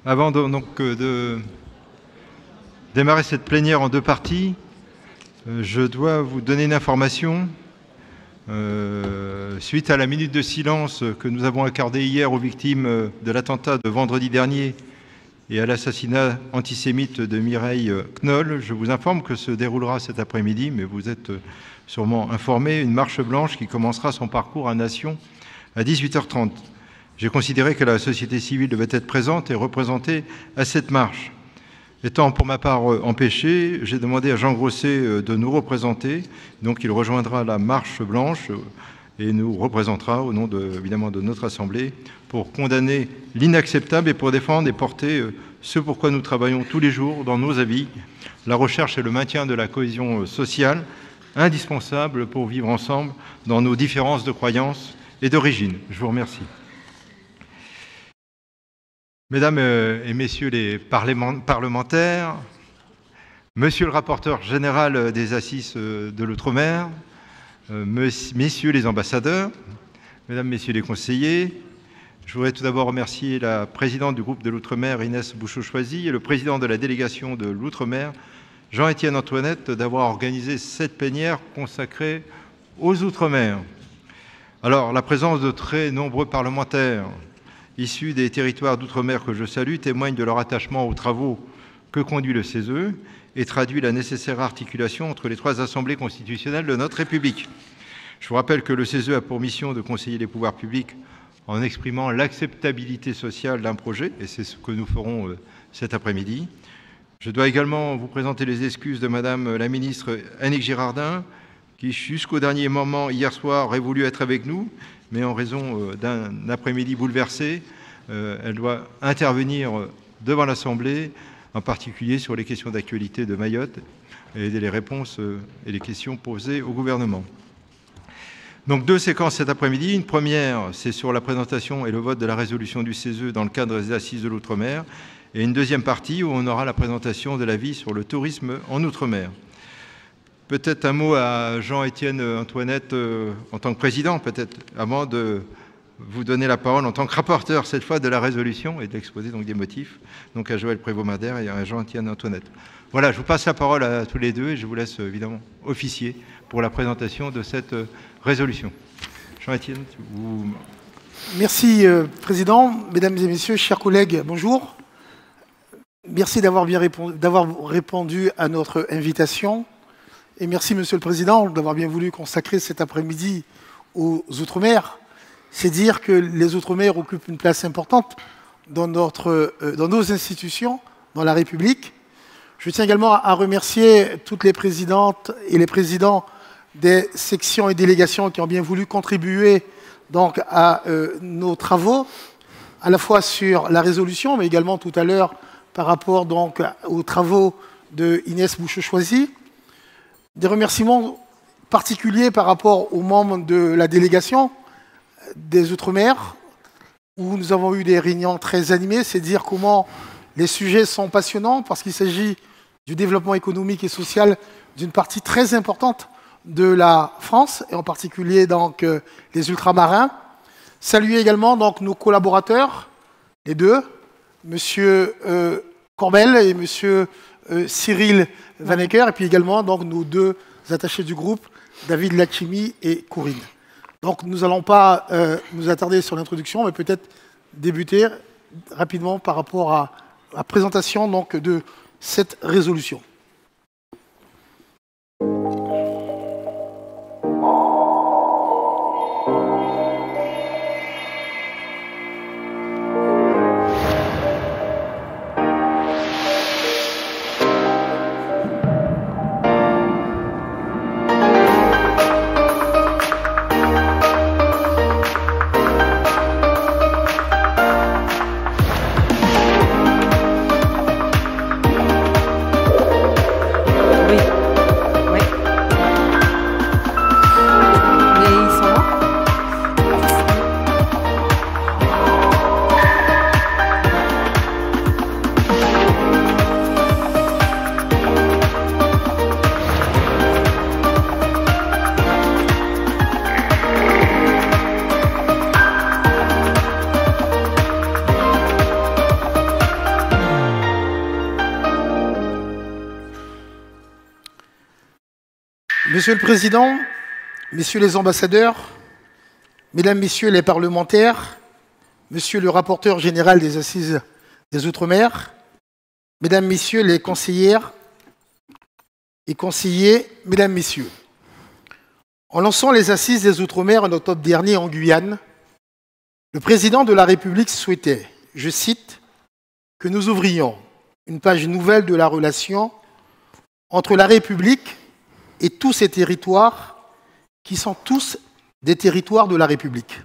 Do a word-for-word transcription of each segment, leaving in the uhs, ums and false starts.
Avant de, donc, de démarrer cette plénière en deux parties, je dois vous donner une information. Euh, suite à la minute de silence que nous avons accordée hier aux victimes de l'attentat de vendredi dernier et à l'assassinat antisémite de Mireille Knoll, je vous informe que se déroulera cet après-midi, mais vous êtes sûrement informés, une marche blanche qui commencera son parcours à Nation à dix-huit heures trente. J'ai considéré que la société civile devait être présente et représentée à cette marche. Étant pour ma part empêché, j'ai demandé à Jean Grosset de nous représenter. Donc il rejoindra la marche blanche et nous représentera au nom de, évidemment de notre Assemblée pour condamner l'inacceptable et pour défendre et porter ce pourquoi nous travaillons tous les jours dans nos avis, la recherche et le maintien de la cohésion sociale, indispensable pour vivre ensemble dans nos différences de croyances et d'origine. Je vous remercie. Mesdames et messieurs les parlementaires, monsieur le rapporteur général des Assises de l'Outre-mer, messieurs les ambassadeurs, mesdames, messieurs les conseillers, je voudrais tout d'abord remercier la présidente du groupe de l'Outre-mer, Inès Bouchot-Choisy, et le président de la délégation de l'Outre-mer, Jean-Étienne Antoinette, d'avoir organisé cette plénière consacrée aux Outre-mer. Alors, la présence de très nombreux parlementaires issus des territoires d'outre-mer que je salue témoignent de leur attachement aux travaux que conduit le C E S et traduit la nécessaire articulation entre les trois assemblées constitutionnelles de notre République. Je vous rappelle que le C E S a pour mission de conseiller les pouvoirs publics en exprimant l'acceptabilité sociale d'un projet, et c'est ce que nous ferons cet après-midi. Je dois également vous présenter les excuses de Madame la ministre Annick Girardin, qui jusqu'au dernier moment, hier soir, aurait voulu être avec nous, mais en raison d'un après-midi bouleversé, elle doit intervenir devant l'Assemblée, en particulier sur les questions d'actualité de Mayotte et les réponses et les questions posées au gouvernement. Donc deux séquences cet après-midi. Une première, c'est sur la présentation et le vote de la résolution du C E S dans le cadre des Assises de l'Outre-mer, et une deuxième partie où on aura la présentation de l'avis sur le tourisme en Outre-mer. Peut-être un mot à Jean-Étienne Antoinette euh, en tant que président, peut-être, avant de vous donner la parole en tant que rapporteur, cette fois, de la résolution et d'exposer donc des motifs, donc à Joël Prévost-Madère et à Jean-Étienne Antoinette. Voilà, je vous passe la parole à tous les deux et je vous laisse évidemment officier pour la présentation de cette euh, résolution. Jean-Étienne, vous... Merci, euh, Président. Mesdames et messieurs, chers collègues, bonjour. Merci d'avoir bien répondu, d'avoir répondu à notre invitation. Et merci, Monsieur le Président, d'avoir bien voulu consacrer cet après-midi aux Outre-mer. C'est dire que les Outre-mer occupent une place importante dans, notre, euh, dans nos institutions, dans la République. Je tiens également à remercier toutes les présidentes et les présidents des sections et délégations qui ont bien voulu contribuer donc, à euh, nos travaux, à la fois sur la résolution, mais également tout à l'heure par rapport donc, aux travaux de Inès Bouchot-Choisy. Des remerciements particuliers par rapport aux membres de la délégation des Outre-mer, où nous avons eu des réunions très animées. C'est dire comment les sujets sont passionnants, parce qu'il s'agit du développement économique et social d'une partie très importante de la France, et en particulier donc, euh, les ultramarins. Saluer également donc, nos collaborateurs, les deux, M. Euh, Corbel et M. Euh, Cyril Vanecker, et puis également donc, nos deux attachés du groupe, David Lachimi et Corinne. Donc nous n'allons pas euh, nous attarder sur l'introduction, mais peut-être débuter rapidement par rapport à la présentation donc, de cette résolution. Monsieur le Président, Messieurs les ambassadeurs, Mesdames, Messieurs les parlementaires, Monsieur le rapporteur général des Assises des Outre-mer, Mesdames, Messieurs les conseillères et conseillers, Mesdames, Messieurs, en lançant les Assises des Outre-mer en octobre dernier en Guyane, le Président de la République souhaitait, je cite, que nous ouvrions une page nouvelle de la relation entre la République et tous ces territoires qui sont tous des territoires de la République.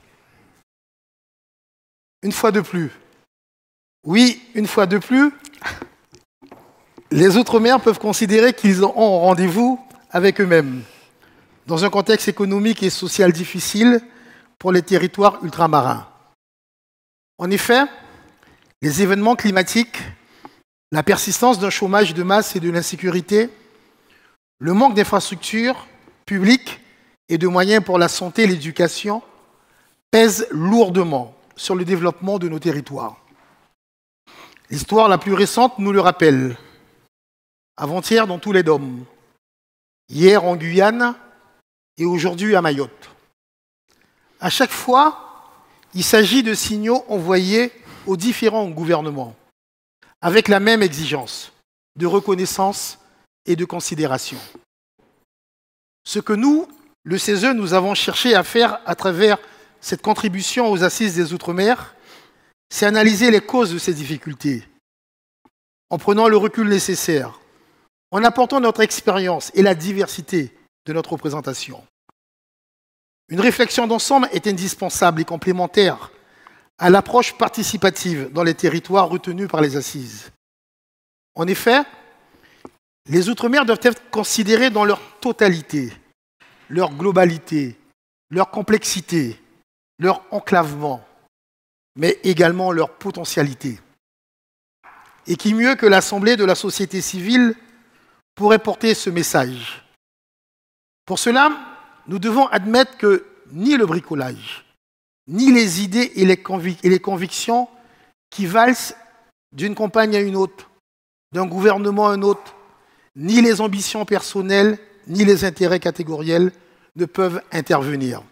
Une fois de plus, oui, une fois de plus, les Outre-mer peuvent considérer qu'ils ont rendez-vous avec eux-mêmes, dans un contexte économique et social difficile pour les territoires ultramarins. En effet, les événements climatiques, la persistance d'un chômage de masse et de l'insécurité, le manque d'infrastructures publiques et de moyens pour la santé et l'éducation pèsent lourdement sur le développement de nos territoires. L'histoire la plus récente nous le rappelle. Avant-hier dans tous les dômes, hier en Guyane et aujourd'hui à Mayotte. À chaque fois, il s'agit de signaux envoyés aux différents gouvernements, avec la même exigence de reconnaissance et de considération. Ce que nous, le C E S E, nous avons cherché à faire à travers cette contribution aux Assises des Outre-mer, c'est analyser les causes de ces difficultés, en prenant le recul nécessaire, en apportant notre expérience et la diversité de notre représentation. Une réflexion d'ensemble est indispensable et complémentaire à l'approche participative dans les territoires retenus par les Assises. En effet, les Outre-mer doivent être considérés dans leur totalité, leur globalité, leur complexité, leur enclavement, mais également leur potentialité. Et qui mieux que l'Assemblée de la société civile pourrait porter ce message. Pour cela, nous devons admettre que ni le bricolage, ni les idées et les, convic- et les convictions qui valsent d'une campagne à une autre, d'un gouvernement à un autre, ni les ambitions personnelles, ni les intérêts catégoriels ne peuvent intervenir.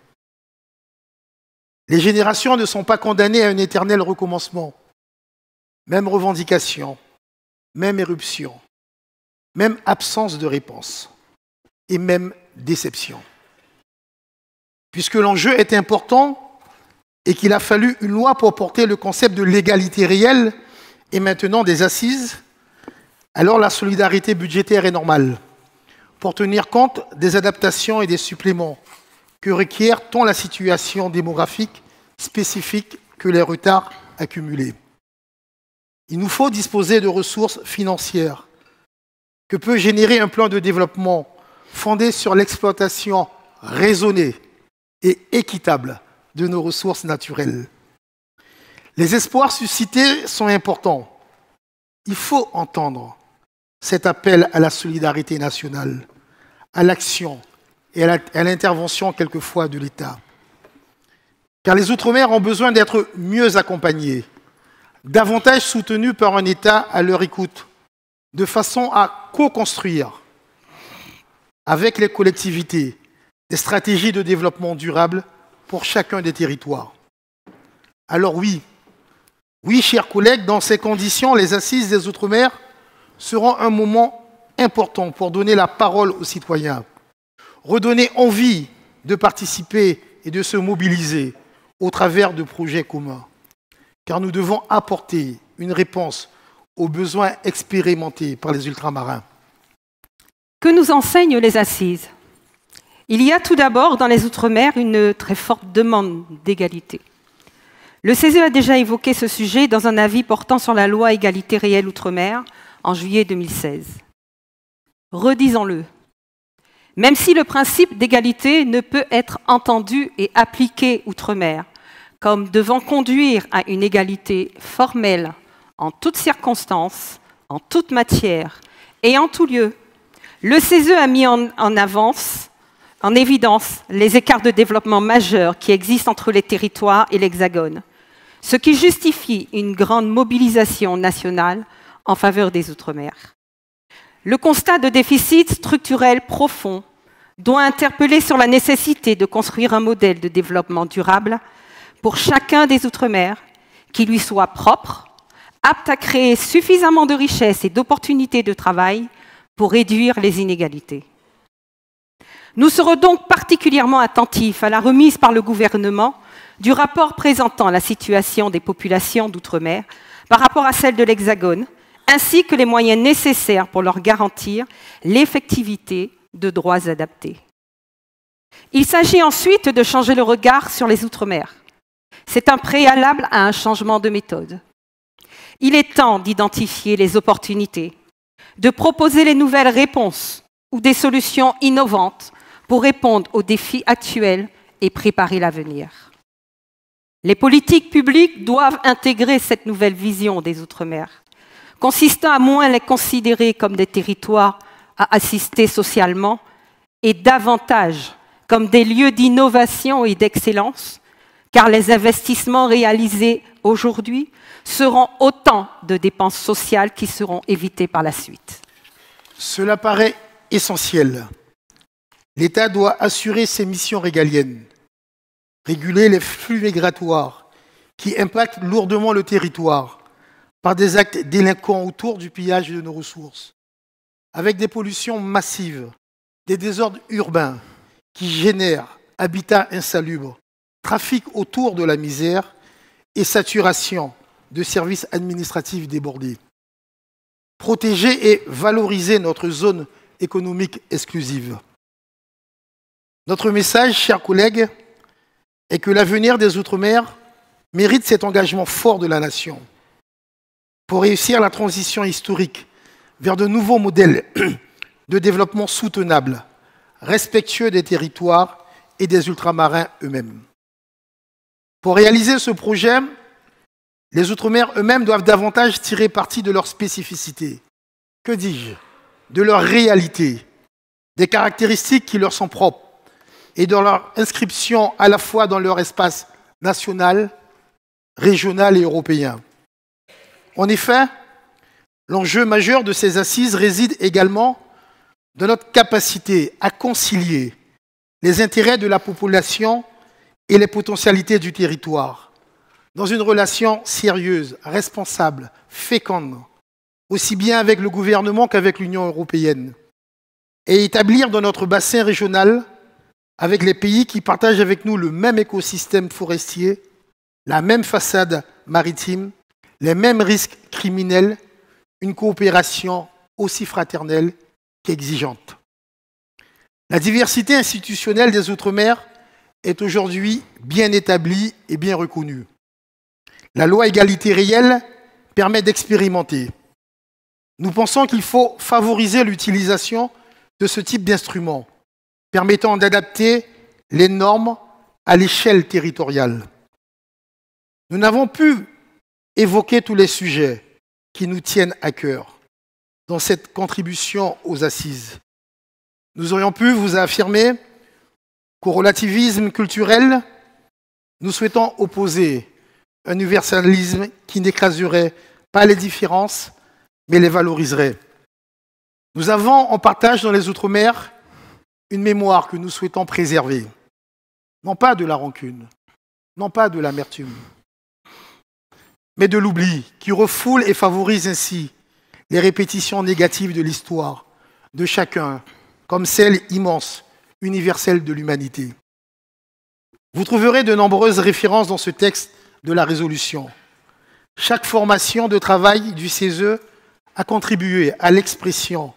Les générations ne sont pas condamnées à un éternel recommencement. Même revendication, même éruption, même absence de réponse et même déception. Puisque l'enjeu est important et qu'il a fallu une loi pour porter le concept de l'égalité réelle et maintenant des assises, alors la solidarité budgétaire est normale pour tenir compte des adaptations et des suppléments que requiert tant la situation démographique spécifique que les retards accumulés. Il nous faut disposer de ressources financières que peut générer un plan de développement fondé sur l'exploitation raisonnée et équitable de nos ressources naturelles. Les espoirs suscités sont importants. Il faut entendre cet appel à la solidarité nationale, à l'action et à l'intervention quelquefois de l'État. Car les Outre-mer ont besoin d'être mieux accompagnés, davantage soutenus par un État à leur écoute, de façon à co-construire avec les collectivités des stratégies de développement durable pour chacun des territoires. Alors oui, oui, chers collègues, dans ces conditions, les Assises des Outre-mer seront un moment important pour donner la parole aux citoyens, redonner envie de participer et de se mobiliser au travers de projets communs. Car nous devons apporter une réponse aux besoins expérimentés par les ultramarins. Que nous enseignent les Assises? Il y a tout d'abord dans les Outre-mer une très forte demande d'égalité. Le C E S E a déjà évoqué ce sujet dans un avis portant sur la loi Égalité réelle Outre-mer en juillet deux mille seize. Redisons-le, même si le principe d'égalité ne peut être entendu et appliqué Outre-mer comme devant conduire à une égalité formelle en toutes circonstances, en toute matière et en tout lieu, le C E S E a mis en, en avance, en évidence, les écarts de développement majeurs qui existent entre les territoires et l'Hexagone, ce qui justifie une grande mobilisation nationale en faveur des Outre-mer. Le constat de déficit structurel profond doit interpeller sur la nécessité de construire un modèle de développement durable pour chacun des Outre-mer qui lui soit propre, apte à créer suffisamment de richesses et d'opportunités de travail pour réduire les inégalités. Nous serons donc particulièrement attentifs à la remise par le gouvernement du rapport présentant la situation des populations d'outre-mer par rapport à celle de l'Hexagone, ainsi que les moyens nécessaires pour leur garantir l'effectivité de droits adaptés. Il s'agit ensuite de changer le regard sur les Outre-mer. C'est un préalable à un changement de méthode. Il est temps d'identifier les opportunités, de proposer les nouvelles réponses ou des solutions innovantes pour répondre aux défis actuels et préparer l'avenir. Les politiques publiques doivent intégrer cette nouvelle vision des Outre-mer, consistant à moins les considérer comme des territoires à assister socialement et davantage comme des lieux d'innovation et d'excellence, car les investissements réalisés aujourd'hui seront autant de dépenses sociales qui seront évitées par la suite. Cela paraît essentiel. L'État doit assurer ses missions régaliennes, réguler les flux migratoires qui impactent lourdement le territoire par des actes délinquants autour du pillage de nos ressources, avec des pollutions massives, des désordres urbains qui génèrent habitat insalubre, trafic autour de la misère et saturation de services administratifs débordés. Protéger et valoriser notre zone économique exclusive. Notre message, chers collègues, est que l'avenir des Outre-mer mérite cet engagement fort de la nation pour réussir la transition historique vers de nouveaux modèles de développement soutenables, respectueux des territoires et des ultramarins eux-mêmes. Pour réaliser ce projet, les Outre-mer eux-mêmes doivent davantage tirer parti de leurs spécificités. Que dis-je? De leur réalité, des caractéristiques qui leur sont propres et de leur inscription à la fois dans leur espace national, régional et européen. En effet, l'enjeu majeur de ces assises réside également dans notre capacité à concilier les intérêts de la population et les potentialités du territoire, dans une relation sérieuse, responsable, féconde, aussi bien avec le gouvernement qu'avec l'Union européenne, et établir dans notre bassin régional, avec les pays qui partagent avec nous le même écosystème forestier, la même façade maritime, les mêmes risques criminels, une coopération aussi fraternelle qu'exigeante. La diversité institutionnelle des Outre-mer est aujourd'hui bien établie et bien reconnue. La loi égalité réelle permet d'expérimenter. Nous pensons qu'il faut favoriser l'utilisation de ce type d'instrument, permettant d'adapter les normes à l'échelle territoriale. Nous n'avons pu évoquer tous les sujets qui nous tiennent à cœur dans cette contribution aux assises. Nous aurions pu vous affirmer qu'au relativisme culturel, nous souhaitons opposer un universalisme qui n'écraserait pas les différences, mais les valoriserait. Nous avons en partage dans les Outre-mer une mémoire que nous souhaitons préserver. Non pas de la rancune, non pas de l'amertume, mais de l'oubli qui refoule et favorise ainsi les répétitions négatives de l'histoire de chacun, comme celle immense, universelle de l'humanité. Vous trouverez de nombreuses références dans ce texte de la résolution. Chaque formation de travail du C E S E a contribué à l'expression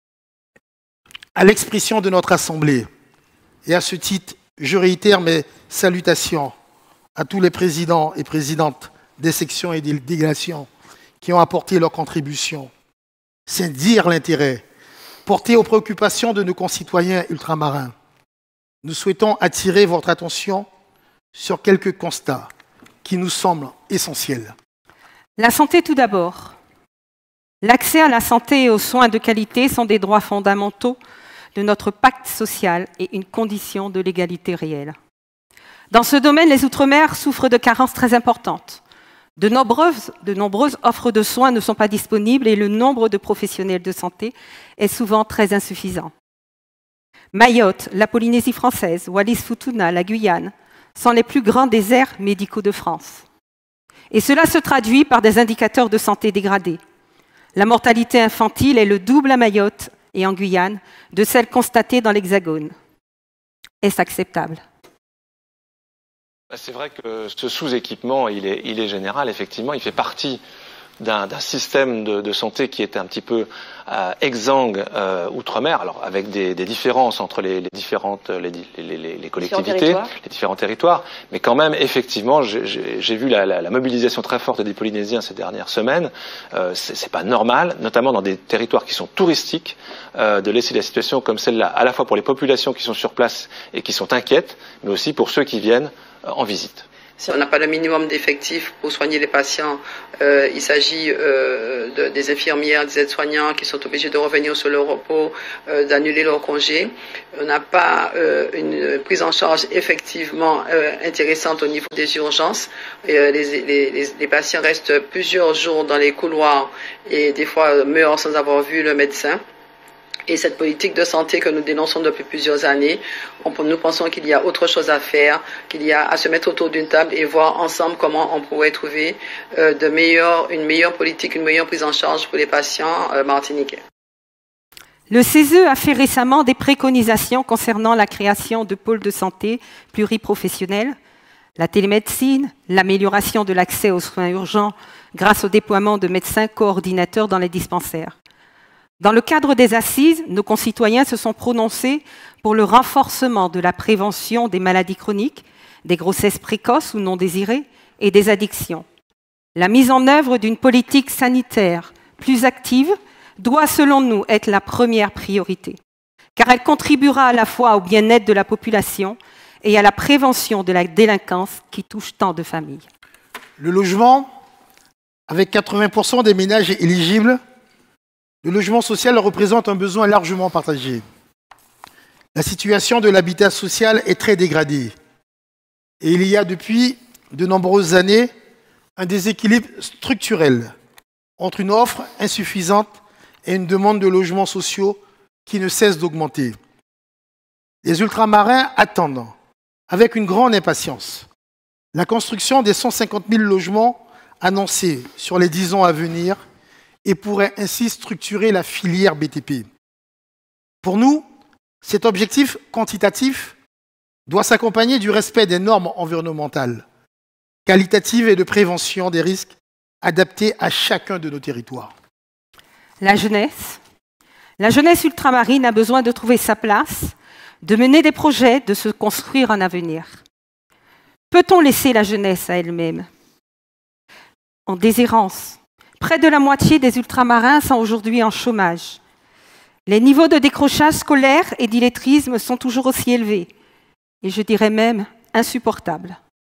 à l'expression de notre Assemblée. Et à ce titre, je réitère mes salutations à tous les présidents et présidentes des sections et des délégations qui ont apporté leur contribution. C'est dire l'intérêt porté aux préoccupations de nos concitoyens ultramarins. Nous souhaitons attirer votre attention sur quelques constats qui nous semblent essentiels. La santé tout d'abord. L'accès à la santé et aux soins de qualité sont des droits fondamentaux de notre pacte social et une condition de l'égalité réelle. Dans ce domaine, les Outre-mer souffrent de carences très importantes. De nombreuses, de nombreuses offres de soins ne sont pas disponibles et le nombre de professionnels de santé est souvent très insuffisant. Mayotte, la Polynésie française, Wallis-Futuna, la Guyane, sont les plus grands déserts médicaux de France. Et cela se traduit par des indicateurs de santé dégradés. La mortalité infantile est le double à Mayotte et en Guyane de celle constatée dans l'Hexagone. Est-ce acceptable? C'est vrai que ce sous-équipement, il est, il est général, effectivement, il fait partie d'un système de, de santé qui est un petit peu euh, exsangue euh, outre-mer, alors avec des, des différences entre les, les différentes les, les, les, les collectivités, les différents territoires, mais quand même, effectivement, j'ai vu la, la, la mobilisation très forte des Polynésiens ces dernières semaines. Euh, c'est pas normal, notamment dans des territoires qui sont touristiques, euh, de laisser la situation comme celle-là, à la fois pour les populations qui sont sur place et qui sont inquiètes, mais aussi pour ceux qui viennent euh, en visite. Si on n'a pas le minimum d'effectifs pour soigner les patients, euh, il s'agit euh, de, des infirmières, des aides-soignants qui sont obligés de revenir sur leur repos, euh, d'annuler leur congé. On n'a pas euh, une prise en charge effectivement euh, intéressante au niveau des urgences. Et, euh, les, les, les, les patients restent plusieurs jours dans les couloirs et des fois meurent sans avoir vu le médecin. Et cette politique de santé que nous dénonçons depuis plusieurs années, on, nous pensons qu'il y a autre chose à faire, qu'il y a à se mettre autour d'une table et voir ensemble comment on pourrait trouver euh, de meilleures, une meilleure politique, une meilleure prise en charge pour les patients euh, martiniquais. Le C E S E a fait récemment des préconisations concernant la création de pôles de santé pluriprofessionnels, la télémédecine, l'amélioration de l'accès aux soins urgents grâce au déploiement de médecins coordinateurs dans les dispensaires. Dans le cadre des assises, nos concitoyens se sont prononcés pour le renforcement de la prévention des maladies chroniques, des grossesses précoces ou non désirées et des addictions. La mise en œuvre d'une politique sanitaire plus active doit, selon nous, être la première priorité, car elle contribuera à la fois au bien-être de la population et à la prévention de la délinquance qui touche tant de familles. Le logement, avec quatre-vingts pour cent des ménages éligibles, le logement social représente un besoin largement partagé. La situation de l'habitat social est très dégradée. Et il y a depuis de nombreuses années un déséquilibre structurel entre une offre insuffisante et une demande de logements sociaux qui ne cesse d'augmenter. Les ultramarins attendent, avec une grande impatience, la construction des cent cinquante mille logements annoncés sur les dix ans à venir et pourrait ainsi structurer la filière B T P. Pour nous, cet objectif quantitatif doit s'accompagner du respect des normes environnementales, qualitatives et de prévention des risques adaptés à chacun de nos territoires. La jeunesse. La jeunesse ultramarine a besoin de trouver sa place, de mener des projets, de se construire un avenir. Peut-on laisser la jeunesse à elle-même? En déshérence. Près de la moitié des ultramarins sont aujourd'hui en chômage. Les niveaux de décrochage scolaire et d'illettrisme sont toujours aussi élevés, et je dirais même insupportables.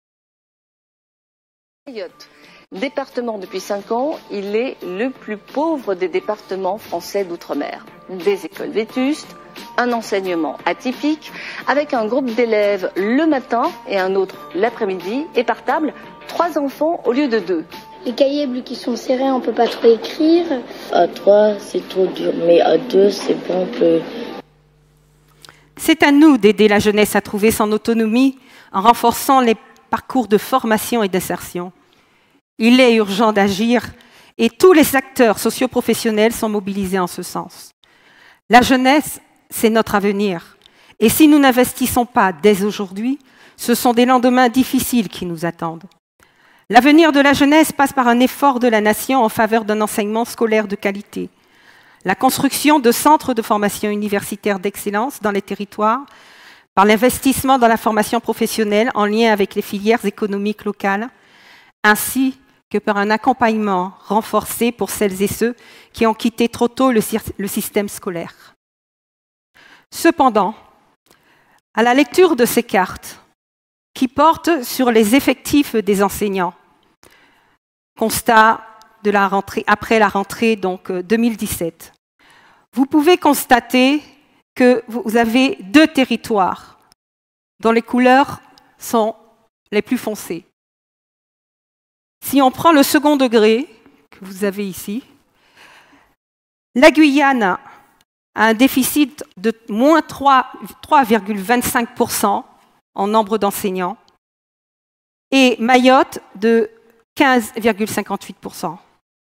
Mayotte, département depuis cinq ans, il est le plus pauvre des départements français d'outre-mer. Des écoles vétustes, un enseignement atypique, avec un groupe d'élèves le matin et un autre l'après-midi, et par table, trois enfants au lieu de deux. Les cahiers bleus qui sont serrés, on ne peut pas trop écrire. À trois, c'est trop dur, mais à deux, c'est bon. Peu. C'est à nous d'aider la jeunesse à trouver son autonomie en renforçant les parcours de formation et d'insertion. Il est urgent d'agir et tous les acteurs socioprofessionnels sont mobilisés en ce sens. La jeunesse, c'est notre avenir. Et si nous n'investissons pas dès aujourd'hui, ce sont des lendemains difficiles qui nous attendent. L'avenir de la jeunesse passe par un effort de la nation en faveur d'un enseignement scolaire de qualité, la construction de centres de formation universitaire d'excellence dans les territoires, par l'investissement dans la formation professionnelle en lien avec les filières économiques locales, ainsi que par un accompagnement renforcé pour celles et ceux qui ont quitté trop tôt le, le système scolaire. Cependant, à la lecture de ces cartes, qui portent sur les effectifs des enseignants, constat de la rentrée, après la rentrée donc deux mille dix-sept, vous pouvez constater que vous avez deux territoires dont les couleurs sont les plus foncées. Si on prend le second degré, que vous avez ici, la Guyane a un déficit de moins trois virgule vingt-cinq pour cent en nombre d'enseignants et Mayotte de quinze virgule cinquante-huit pour cent.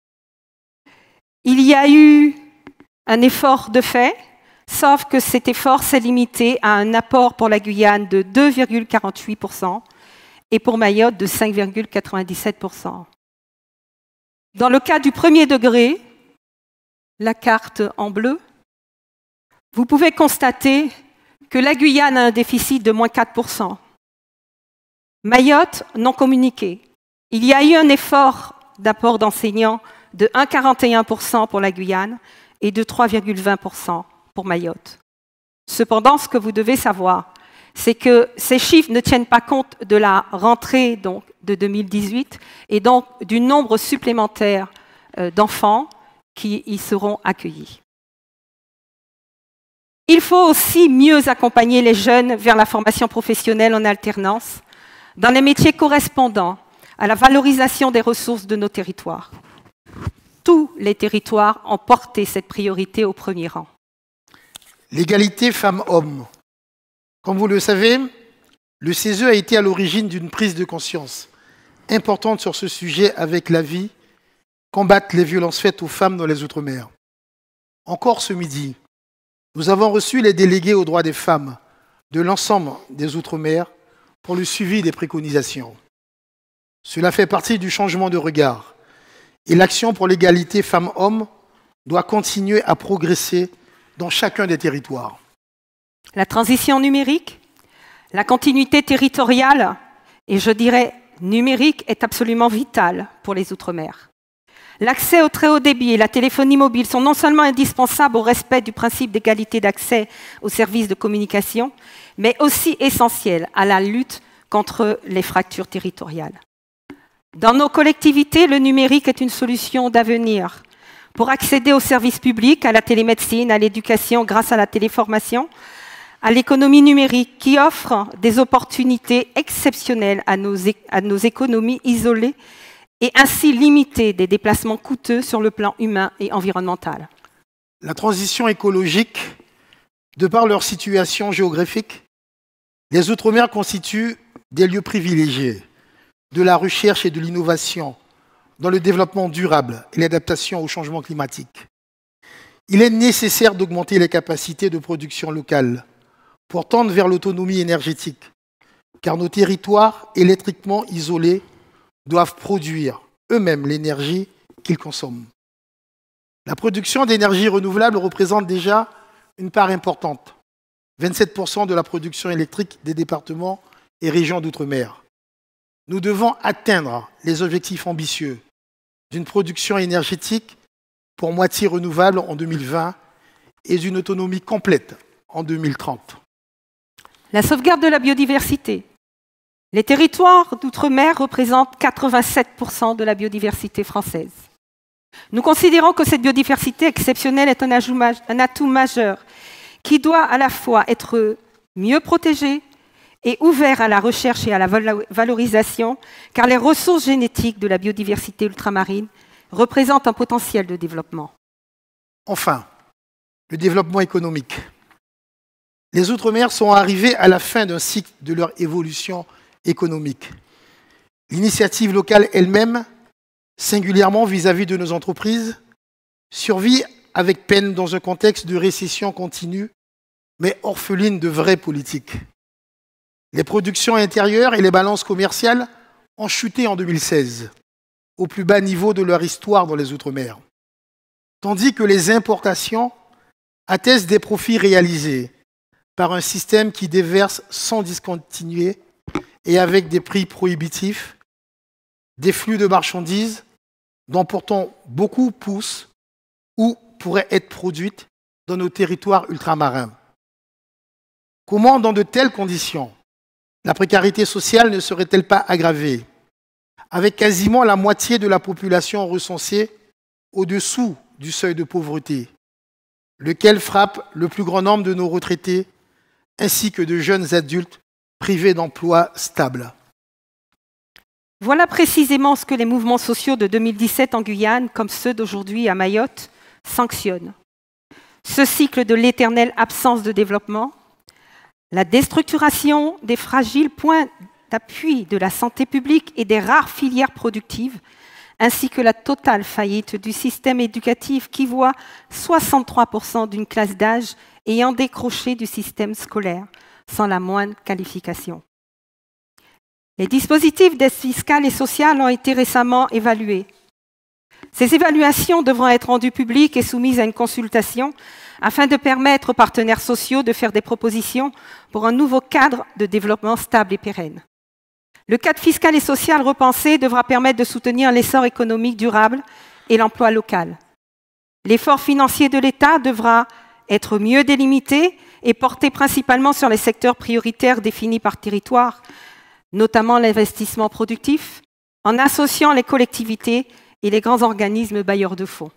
Il y a eu un effort de fait, sauf que cet effort s'est limité à un apport pour la Guyane de deux virgule quarante-huit pour cent et pour Mayotte de cinq virgule quatre-vingt-dix-sept pour cent. Dans le cas du premier degré, la carte en bleu, vous pouvez constater que la Guyane a un déficit de moins quatre pour cent. Mayotte, non communiqué. Il y a eu un effort d'apport d'enseignants de un virgule quarante et un pour cent pour la Guyane et de trois virgule vingt pour cent pour Mayotte. Cependant, ce que vous devez savoir, c'est que ces chiffres ne tiennent pas compte de la rentrée donc, de deux mille dix-huit et donc du nombre supplémentaire euh, d'enfants qui y seront accueillis. Il faut aussi mieux accompagner les jeunes vers la formation professionnelle en alternance dans les métiers correspondant à la valorisation des ressources de nos territoires. Tous les territoires ont porté cette priorité au premier rang. L'égalité femmes-hommes. Comme vous le savez, le C E S E a été à l'origine d'une prise de conscience importante sur ce sujet avec l'avis « Combattre les violences faites aux femmes dans les Outre-mer ». Encore ce midi, nous avons reçu les délégués aux droits des femmes de l'ensemble des Outre-mer pour le suivi des préconisations. Cela fait partie du changement de regard et l'action pour l'égalité femmes-hommes doit continuer à progresser dans chacun des territoires. La transition numérique, la continuité territoriale et je dirais numérique est absolument vitale pour les Outre-mer. L'accès au très haut débit et la téléphonie mobile sont non seulement indispensables au respect du principe d'égalité d'accès aux services de communication, mais aussi essentiels à la lutte contre les fractures territoriales. Dans nos collectivités, le numérique est une solution d'avenir pour accéder aux services publics, à la télémédecine, à l'éducation grâce à la téléformation, à l'économie numérique qui offre des opportunités exceptionnelles à nos, à nos économies isolées et ainsi limiter des déplacements coûteux sur le plan humain et environnemental. La transition écologique, de par leur situation géographique, les Outre-mer constituent des lieux privilégiés de la recherche et de l'innovation dans le développement durable et l'adaptation au changement climatique. Il est nécessaire d'augmenter les capacités de production locale pour tendre vers l'autonomie énergétique, car nos territoires électriquement isolés doivent produire eux-mêmes l'énergie qu'ils consomment. La production d'énergie renouvelable représente déjà une part importante, vingt-sept pour cent de la production électrique des départements et régions d'outre-mer. Nous devons atteindre les objectifs ambitieux d'une production énergétique pour moitié renouvelable en deux mille vingt et d'une autonomie complète en deux mille trente. La sauvegarde de la biodiversité. Les territoires d'outre-mer représentent quatre-vingt-sept pour cent de la biodiversité française. Nous considérons que cette biodiversité exceptionnelle est un atout majeur qui doit à la fois être mieux protégé et ouvert à la recherche et à la valorisation, car les ressources génétiques de la biodiversité ultramarine représentent un potentiel de développement. Enfin, le développement économique. Les Outre-mer sont arrivés à la fin d'un cycle de leur évolution économique. L'initiative locale elle-même, singulièrement vis-à-vis de nos entreprises, survit avec peine dans un contexte de récession continue, mais orpheline de vraies politiques. Les productions intérieures et les balances commerciales ont chuté en deux mille seize, au plus bas niveau de leur histoire dans les Outre-mer, tandis que les importations attestent des profits réalisés par un système qui déverse sans discontinuer et avec des prix prohibitifs, des flux de marchandises dont pourtant beaucoup poussent ou pourraient être produites dans nos territoires ultramarins. Comment, dans de telles conditions, la précarité sociale ne serait-elle pas aggravée, avec quasiment la moitié de la population recensée au-dessous du seuil de pauvreté, lequel frappe le plus grand nombre de nos retraités, ainsi que de jeunes adultes privés d'emplois stables. Voilà précisément ce que les mouvements sociaux de deux mille dix-sept en Guyane, comme ceux d'aujourd'hui à Mayotte, sanctionnent. ce cycle de l'éternelle absence de développement, la déstructuration des fragiles points d'appui de la santé publique et des rares filières productives, ainsi que la totale faillite du système éducatif qui voit soixante-trois pour cent d'une classe d'âge ayant décroché du système scolaire sans la moindre qualification. Les dispositifs d'aide fiscale et sociale ont été récemment évalués. Ces évaluations devront être rendues publiques et soumises à une consultation afin de permettre aux partenaires sociaux de faire des propositions pour un nouveau cadre de développement stable et pérenne. Le cadre fiscal et social repensé devra permettre de soutenir l'essor économique durable et l'emploi local. L'effort financier de l'État devra être mieux délimité et porté principalement sur les secteurs prioritaires définis par territoire, notamment l'investissement productif, en associant les collectivités et les grands organismes bailleurs de fonds.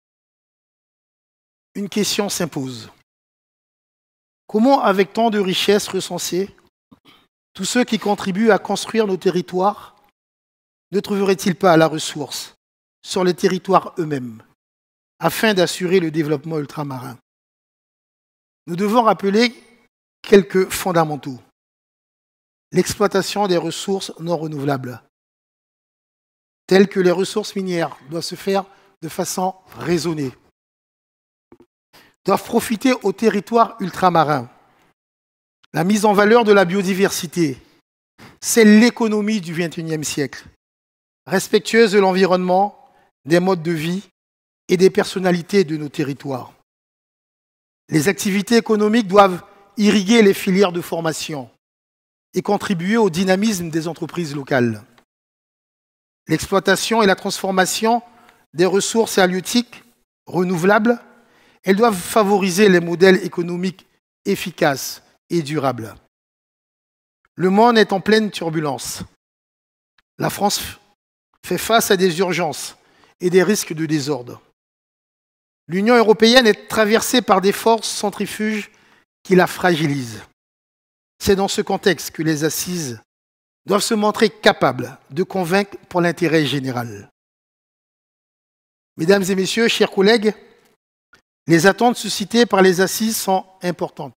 Une question s'impose. Comment, avec tant de richesses recensées, tous ceux qui contribuent à construire nos territoires ne trouveraient-ils pas la ressource sur les territoires eux-mêmes afin d'assurer le développement ultramarin? Nous devons rappeler quelques fondamentaux. L'exploitation des ressources non renouvelables, telles que les ressources minières, doit se faire de façon raisonnée, doivent profiter aux territoires ultramarins. La mise en valeur de la biodiversité, c'est l'économie du vingt et unième siècle, respectueuse de l'environnement, des modes de vie et des personnalités de nos territoires. Les activités économiques doivent irriguer les filières de formation et contribuer au dynamisme des entreprises locales. L'exploitation et la transformation des ressources halieutiques renouvelables, elles doivent favoriser les modèles économiques efficaces et durables. Le monde est en pleine turbulence. La France fait face à des urgences et des risques de désordre. L'Union européenne est traversée par des forces centrifuges qui la fragilisent. C'est dans ce contexte que les assises doivent se montrer capables de convaincre pour l'intérêt général. Mesdames et messieurs, chers collègues, les attentes suscitées par les assises sont importantes.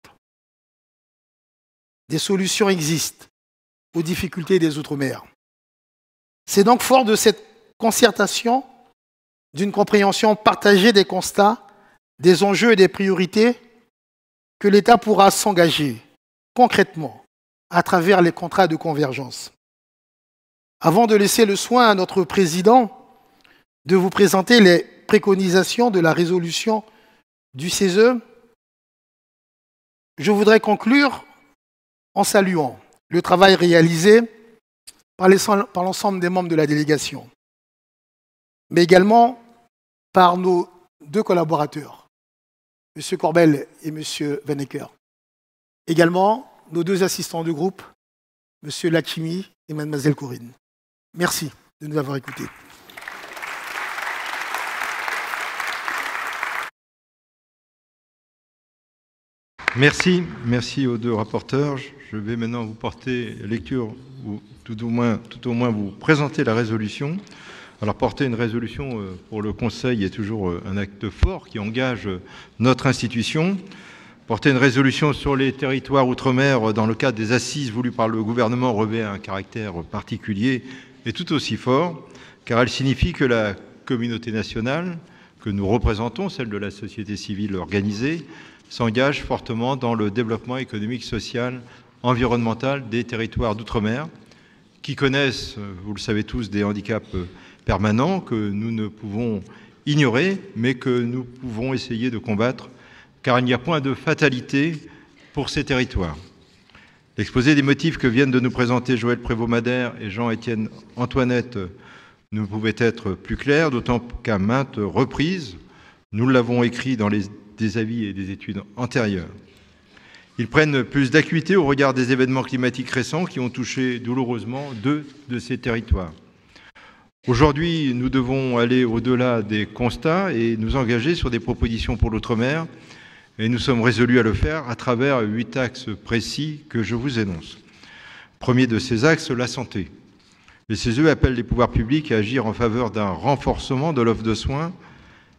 Des solutions existent aux difficultés des Outre-mer. C'est donc fort de cette concertation, d'une compréhension partagée des constats, des enjeux et des priorités, que l'État pourra s'engager concrètement à travers les contrats de convergence. Avant de laisser le soin à notre président de vous présenter les préconisations de la résolution du C E S E, je voudrais conclure en saluant le travail réalisé par l'ensemble des membres de la délégation, mais également par nos deux collaborateurs, M. Corbel et M. Vanecker. Également, nos deux assistants de groupe, M. Lachimi et Mlle Corinne. Merci de nous avoir écoutés. Merci, merci aux deux rapporteurs. Je vais maintenant vous porter lecture, ou tout au moins, tout au moins vous présenter la résolution. Alors porter une résolution pour le Conseil est toujours un acte fort qui engage notre institution. Porter une résolution sur les territoires outre-mer dans le cadre des assises voulues par le gouvernement revêt un caractère particulier et tout aussi fort, car elle signifie que la communauté nationale que nous représentons, celle de la société civile organisée, s'engage fortement dans le développement économique, social, environnemental des territoires d'outre-mer, qui connaissent, vous le savez tous, des handicaps permanents que nous ne pouvons ignorer, mais que nous pouvons essayer de combattre, car il n'y a point de fatalité pour ces territoires. L'exposé des motifs que viennent de nous présenter Joël Prévost-Madère et Jean-Étienne Antoinette ne pouvait être plus clair, d'autant qu'à maintes reprises, nous l'avons écrit dans les, des avis et des études antérieures. Ils prennent plus d'acuité au regard des événements climatiques récents qui ont touché douloureusement deux de ces territoires. Aujourd'hui, nous devons aller au-delà des constats et nous engager sur des propositions pour l'outre-mer, et nous sommes résolus à le faire à travers huit axes précis que je vous énonce. Premier de ces axes, la santé. Le C E S E appelle les pouvoirs publics à agir en faveur d'un renforcement de l'offre de soins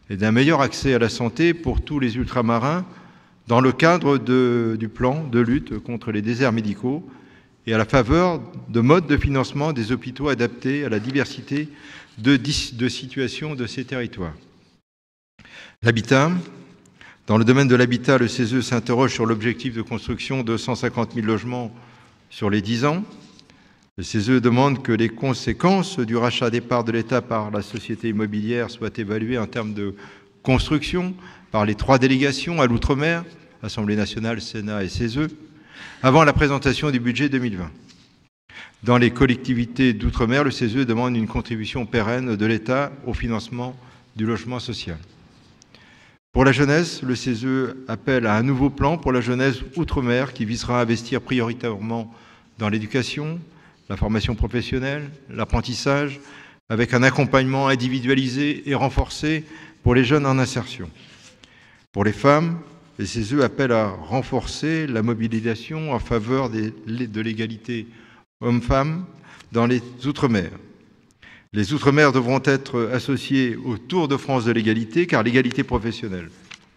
et d'un meilleur accès à la santé pour tous les ultramarins dans le cadre de, du plan de lutte contre les déserts médicaux et à la faveur de modes de financement des hôpitaux adaptés à la diversité de, de situations de ces territoires. L'habitat. Dans le domaine de l'habitat, le C E S E s'interroge sur l'objectif de construction de cent cinquante mille logements sur les dix ans. Le C E S E demande que les conséquences du rachat des parts de l'État par la société immobilière soient évaluées en termes de construction par les trois délégations à l'outre-mer, Assemblée nationale, Sénat et C E S E, avant la présentation du budget deux mille vingt. Dans les collectivités d'outre-mer, le C E S E demande une contribution pérenne de l'État au financement du logement social. Pour la jeunesse, le C E S E appelle à un nouveau plan pour la jeunesse outre-mer qui visera à investir prioritairement dans l'éducation, la formation professionnelle, l'apprentissage, avec un accompagnement individualisé et renforcé pour les jeunes en insertion. Pour les femmes, le C E S E appelle à renforcer la mobilisation en faveur des, de l'égalité hommes-femmes dans les outre-mer. Les outre-mer devront être associés au Tour de France de l'égalité, car l'égalité professionnelle,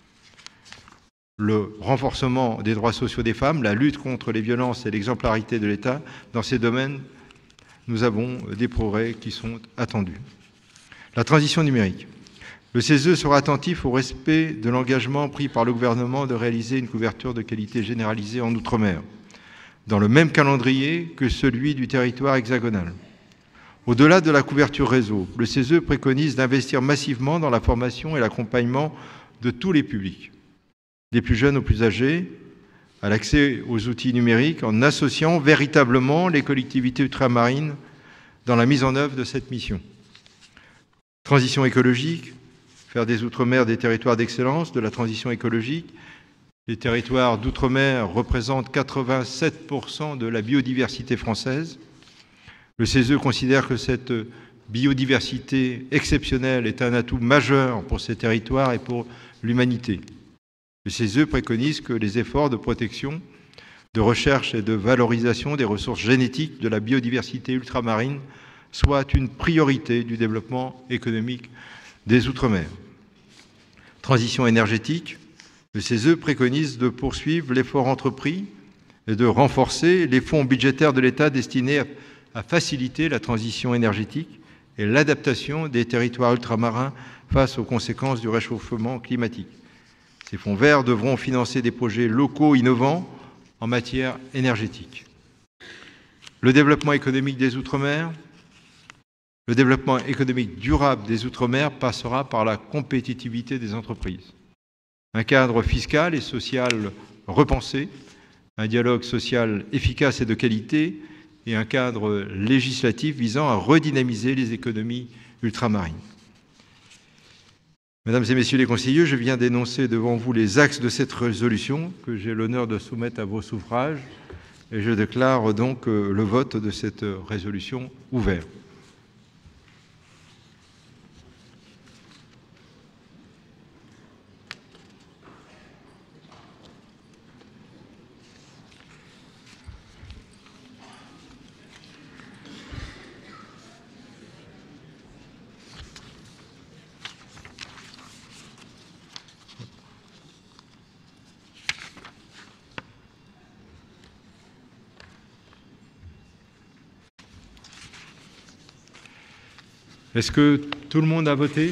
le renforcement des droits sociaux des femmes, la lutte contre les violences et l'exemplarité de l'État, dans ces domaines, nous avons des progrès qui sont attendus. La transition numérique. Le C E S E sera attentif au respect de l'engagement pris par le gouvernement de réaliser une couverture de qualité généralisée en outre-mer, dans le même calendrier que celui du territoire hexagonal. Au-delà de la couverture réseau, le C E S E préconise d'investir massivement dans la formation et l'accompagnement de tous les publics, des plus jeunes aux plus âgés, à l'accès aux outils numériques, en associant véritablement les collectivités ultramarines dans la mise en œuvre de cette mission. Transition écologique, faire des outre-mer des territoires d'excellence de la transition écologique. Les territoires d'outre-mer représentent quatre-vingt-sept pour cent de la biodiversité française. Le C E S E considère que cette biodiversité exceptionnelle est un atout majeur pour ces territoires et pour l'humanité. Le C E S E préconise que les efforts de protection, de recherche et de valorisation des ressources génétiques de la biodiversité ultramarine soient une priorité du développement économique des outre-mer. Transition énergétique. Le C E S E préconise de poursuivre l'effort entrepris et de renforcer les fonds budgétaires de l'État destinés à à faciliter la transition énergétique et l'adaptation des territoires ultramarins face aux conséquences du réchauffement climatique. Ces fonds verts devront financer des projets locaux innovants en matière énergétique. Le développement économique des outre-mer. Le développement économique durable des outre-mer passera par la compétitivité des entreprises. Un cadre fiscal et social repensé, un dialogue social efficace et de qualité, et un cadre législatif visant à redynamiser les économies ultramarines. Mesdames et Messieurs les conseillers, je viens d'énoncer devant vous les axes de cette résolution que j'ai l'honneur de soumettre à vos suffrages et je déclare donc le vote de cette résolution ouvert. Est-ce que tout le monde a voté?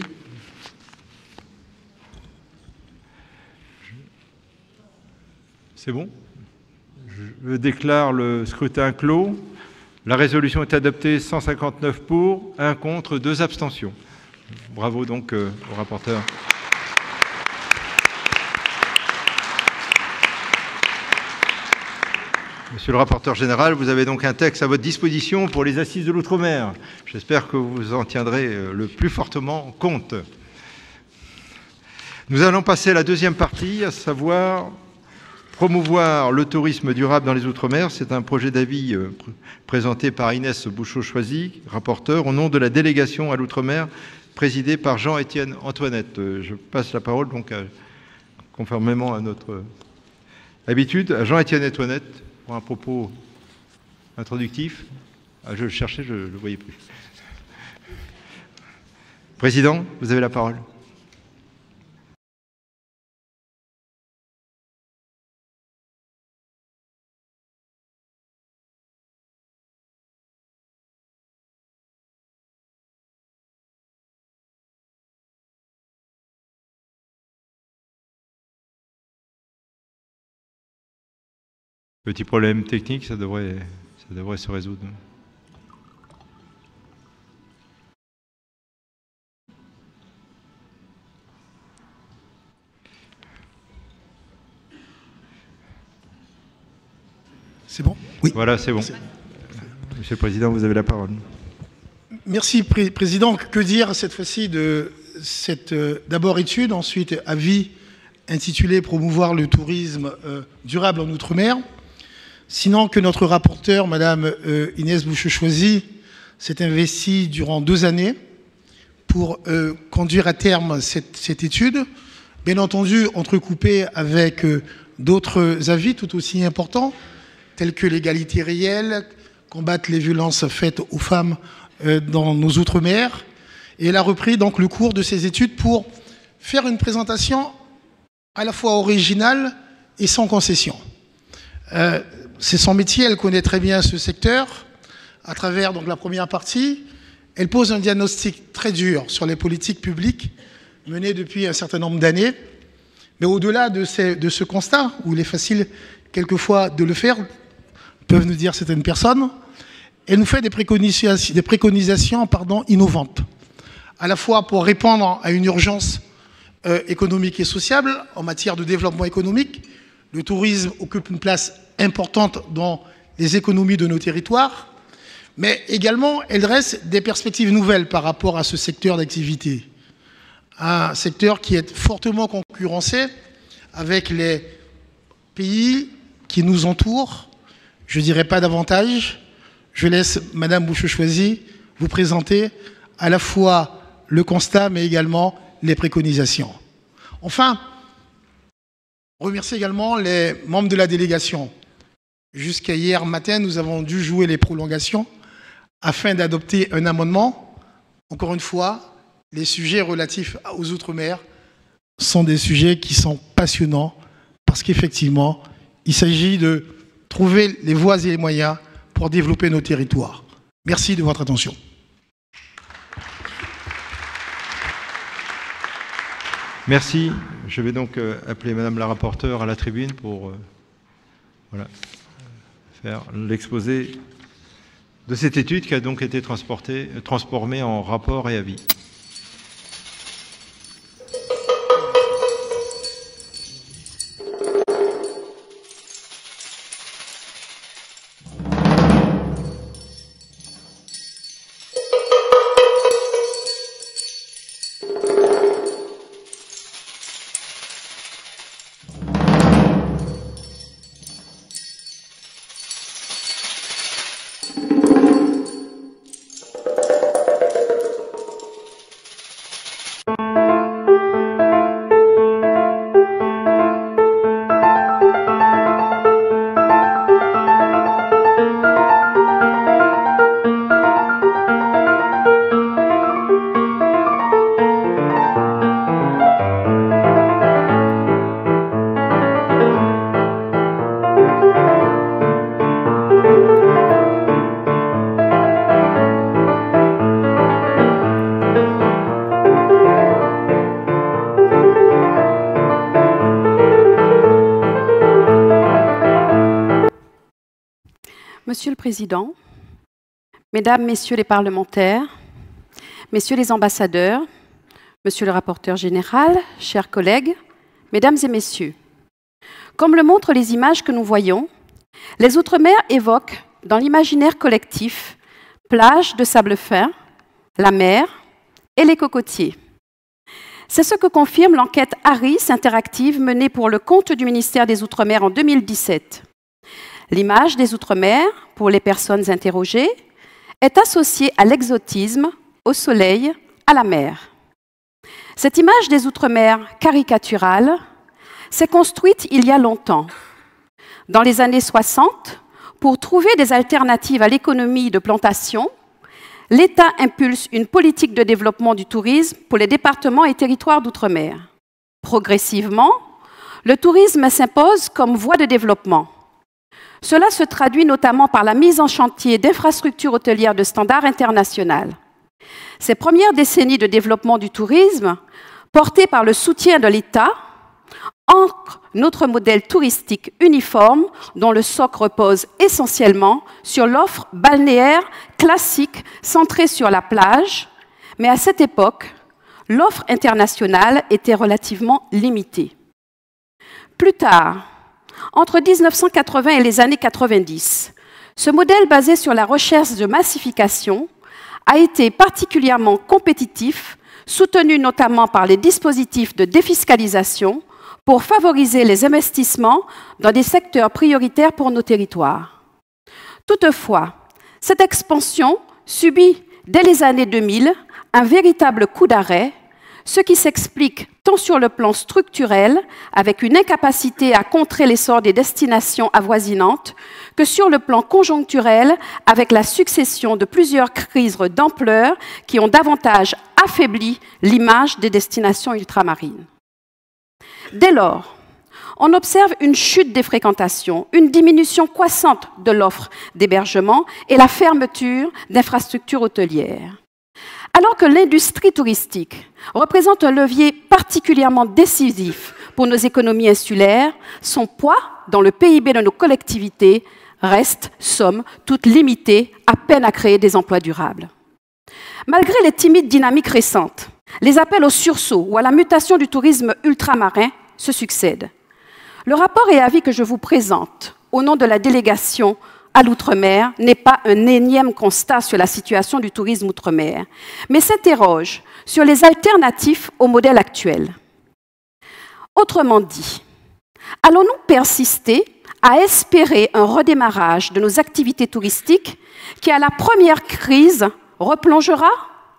C'est bon? Je déclare le scrutin clos. La résolution est adoptée, cent cinquante-neuf pour, un contre, deux abstentions. Bravo donc euh, au rapporteur. Monsieur le rapporteur général, vous avez donc un texte à votre disposition pour les assises de l'outre-mer. J'espère que vous en tiendrez le plus fortement compte. Nous allons passer à la deuxième partie, à savoir promouvoir le tourisme durable dans les outre-mer. C'est un projet d'avis présenté par Inès Bouchot-Choisy, rapporteur, au nom de la délégation à l'outre-mer, présidée par Jean-Étienne Antoinette. Je passe la parole, donc, à, conformément à notre habitude, à Jean-Étienne Antoinette, pour un propos introductif. Ah, je le cherchais, je ne le voyais plus. Président, vous avez la parole. Petit problème technique, ça devrait, ça devrait se résoudre. C'est bon? Oui. Voilà, c'est bon. Monsieur le Président, vous avez la parole. Merci, Pré Président. Que dire cette fois-ci de cette euh, d'abord étude, ensuite avis intitulé « Promouvoir le tourisme euh, durable en Outre-mer ». Sinon que notre rapporteure, Madame euh, Inès Boucher-Choisy, s'est investie durant deux années pour euh, conduire à terme cette, cette étude, bien entendu entrecoupée avec euh, d'autres avis tout aussi importants, tels que l'égalité réelle, combattre les violences faites aux femmes euh, dans nos Outre-mer. Et elle a repris donc le cours de ces études pour faire une présentation à la fois originale et sans concession. Euh, c'est son métier, elle connaît très bien ce secteur. À travers donc, la première partie, elle pose un diagnostic très dur sur les politiques publiques menées depuis un certain nombre d'années. Mais au-delà de, ces, de ce constat, où il est facile quelquefois de le faire, peuvent nous dire certaines personnes, elle nous fait des préconisations, des préconisations pardon, innovantes, à la fois pour répondre à une urgence euh, économique et sociale en matière de développement économique. Le tourisme occupe une place importante dans les économies de nos territoires, mais également elle dresse des perspectives nouvelles par rapport à ce secteur d'activité. Un secteur qui est fortement concurrencé avec les pays qui nous entourent. Je ne dirais pas davantage. Je laisse Madame Boucher-Choisy vous présenter à la fois le constat, mais également les préconisations. Enfin, je remercie également les membres de la délégation. Jusqu'à hier matin, nous avons dû jouer les prolongations afin d'adopter un amendement. Encore une fois, les sujets relatifs aux Outre-mer sont des sujets qui sont passionnants parce qu'effectivement, il s'agit de trouver les voies et les moyens pour développer nos territoires. Merci de votre attention. Merci. Je vais donc appeler Madame la rapporteure à la tribune pour euh, voilà, faire l'exposé de cette étude qui a donc été transportée, transformée en rapport et avis. Monsieur le Président, Mesdames, Messieurs les parlementaires, Messieurs les ambassadeurs, Monsieur le rapporteur général, chers collègues, Mesdames et Messieurs, comme le montrent les images que nous voyons, les Outre-mer évoquent dans l'imaginaire collectif plages de sable fin, la mer et les cocotiers. C'est ce que confirme l'enquête Harris interactive menée pour le compte du ministère des Outre-mer en deux mille dix-sept. L'image des Outre-mer, pour les personnes interrogées, est associée à l'exotisme, au soleil, à la mer. Cette image des Outre-mer caricaturale s'est construite il y a longtemps. Dans les années soixante, pour trouver des alternatives à l'économie de plantation, l'État impulse une politique de développement du tourisme pour les départements et territoires d'outre-mer. Progressivement, le tourisme s'impose comme voie de développement. Cela se traduit notamment par la mise en chantier d'infrastructures hôtelières de standard international. Ces premières décennies de développement du tourisme, portées par le soutien de l'État, ancre notre modèle touristique uniforme dont le socle repose essentiellement sur l'offre balnéaire classique centrée sur la plage, mais à cette époque, l'offre internationale était relativement limitée. Plus tard, entre mille neuf cent quatre-vingts et les années quatre-vingt-dix, ce modèle basé sur la recherche de massification a été particulièrement compétitif, soutenu notamment par les dispositifs de défiscalisation pour favoriser les investissements dans des secteurs prioritaires pour nos territoires. Toutefois, cette expansion subit dès les années deux mille un véritable coup d'arrêt, ce qui s'explique tant sur le plan structurel, avec une incapacité à contrer l'essor des destinations avoisinantes, que sur le plan conjoncturel, avec la succession de plusieurs crises d'ampleur qui ont davantage affaibli l'image des destinations ultramarines. Dès lors, on observe une chute des fréquentations, une diminution croissante de l'offre d'hébergement et la fermeture d'infrastructures hôtelières. Alors que l'industrie touristique représente un levier particulièrement décisif pour nos économies insulaires, son poids dans le P I B de nos collectivités reste, somme toute, limité, à peine à créer des emplois durables. Malgré les timides dynamiques récentes, les appels au sursaut ou à la mutation du tourisme ultramarin se succèdent. Le rapport et avis que je vous présente au nom de la délégation à l'outre-mer n'est pas un énième constat sur la situation du tourisme outre-mer, mais s'interroge sur les alternatives au modèle actuel. Autrement dit, allons-nous persister à espérer un redémarrage de nos activités touristiques qui, à la première crise, replongera?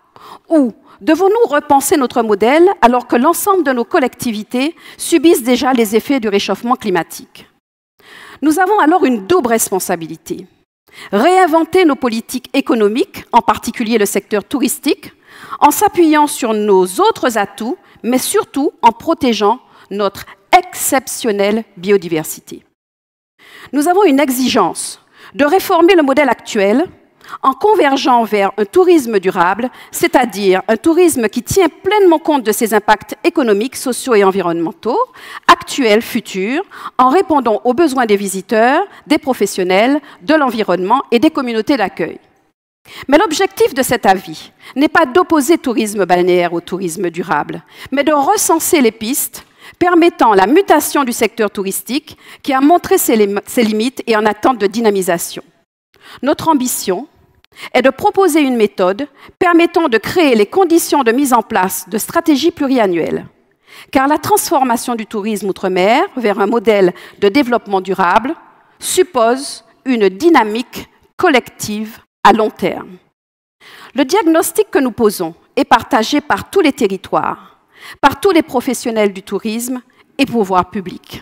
Ou devons-nous repenser notre modèle alors que l'ensemble de nos collectivités subissent déjà les effets du réchauffement climatique? Nous avons alors une double responsabilité. Réinventer nos politiques économiques, en particulier le secteur touristique, en s'appuyant sur nos autres atouts, mais surtout en protégeant notre exceptionnelle biodiversité. Nous avons une exigence de réformer le modèle actuel en convergeant vers un tourisme durable, c'est-à-dire un tourisme qui tient pleinement compte de ses impacts économiques, sociaux et environnementaux, actuels, futurs, en répondant aux besoins des visiteurs, des professionnels, de l'environnement et des communautés d'accueil. Mais l'objectif de cet avis n'est pas d'opposer tourisme balnéaire au tourisme durable, mais de recenser les pistes permettant la mutation du secteur touristique qui a montré ses, lim- ses limites et en attente de dynamisation. Notre ambition est de proposer une méthode permettant de créer les conditions de mise en place de stratégies pluriannuelles. Car la transformation du tourisme outre-mer vers un modèle de développement durable suppose une dynamique collective à long terme. Le diagnostic que nous posons est partagé par tous les territoires, par tous les professionnels du tourisme et pouvoirs publics.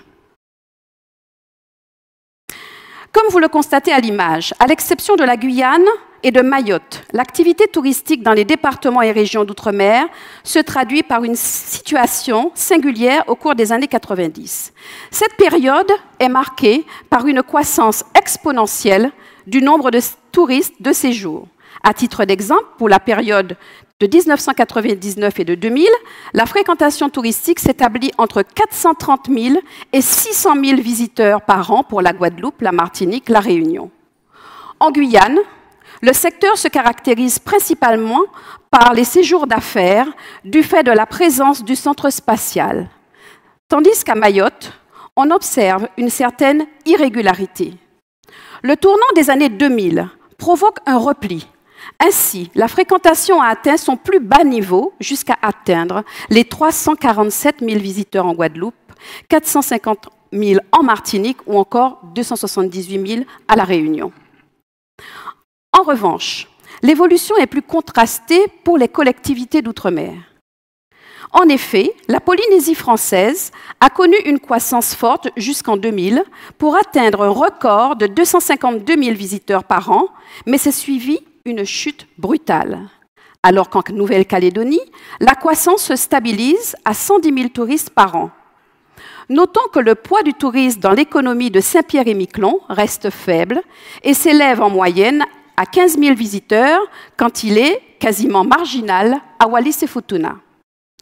Comme vous le constatez à l'image, à l'exception de la Guyane et de Mayotte, l'activité touristique dans les départements et régions d'outre-mer se traduit par une situation singulière au cours des années quatre-vingt-dix. Cette période est marquée par une croissance exponentielle du nombre de touristes de séjour. À titre d'exemple, pour la période de mille neuf cent quatre-vingt-dix-neuf et de deux mille, la fréquentation touristique s'établit entre quatre cent trente mille et six cent mille visiteurs par an pour la Guadeloupe, la Martinique, la Réunion. En Guyane, le secteur se caractérise principalement par les séjours d'affaires du fait de la présence du centre spatial, tandis qu'à Mayotte, on observe une certaine irrégularité. Le tournant des années deux mille provoque un repli. Ainsi, la fréquentation a atteint son plus bas niveau jusqu'à atteindre les trois cent quarante-sept mille visiteurs en Guadeloupe, quatre cent cinquante mille en Martinique ou encore deux cent soixante-dix-huit mille à La Réunion. En revanche, l'évolution est plus contrastée pour les collectivités d'outre-mer. En effet, la Polynésie française a connu une croissance forte jusqu'en deux mille pour atteindre un record de deux cent cinquante-deux mille visiteurs par an, mais s'est suivi une chute brutale. Alors qu'en Nouvelle-Calédonie, la croissance se stabilise à cent dix mille touristes par an. Notons que le poids du tourisme dans l'économie de Saint-Pierre-et-Miquelon reste faible et s'élève en moyenne à quinze mille visiteurs quand il est quasiment marginal à Wallis et Futuna.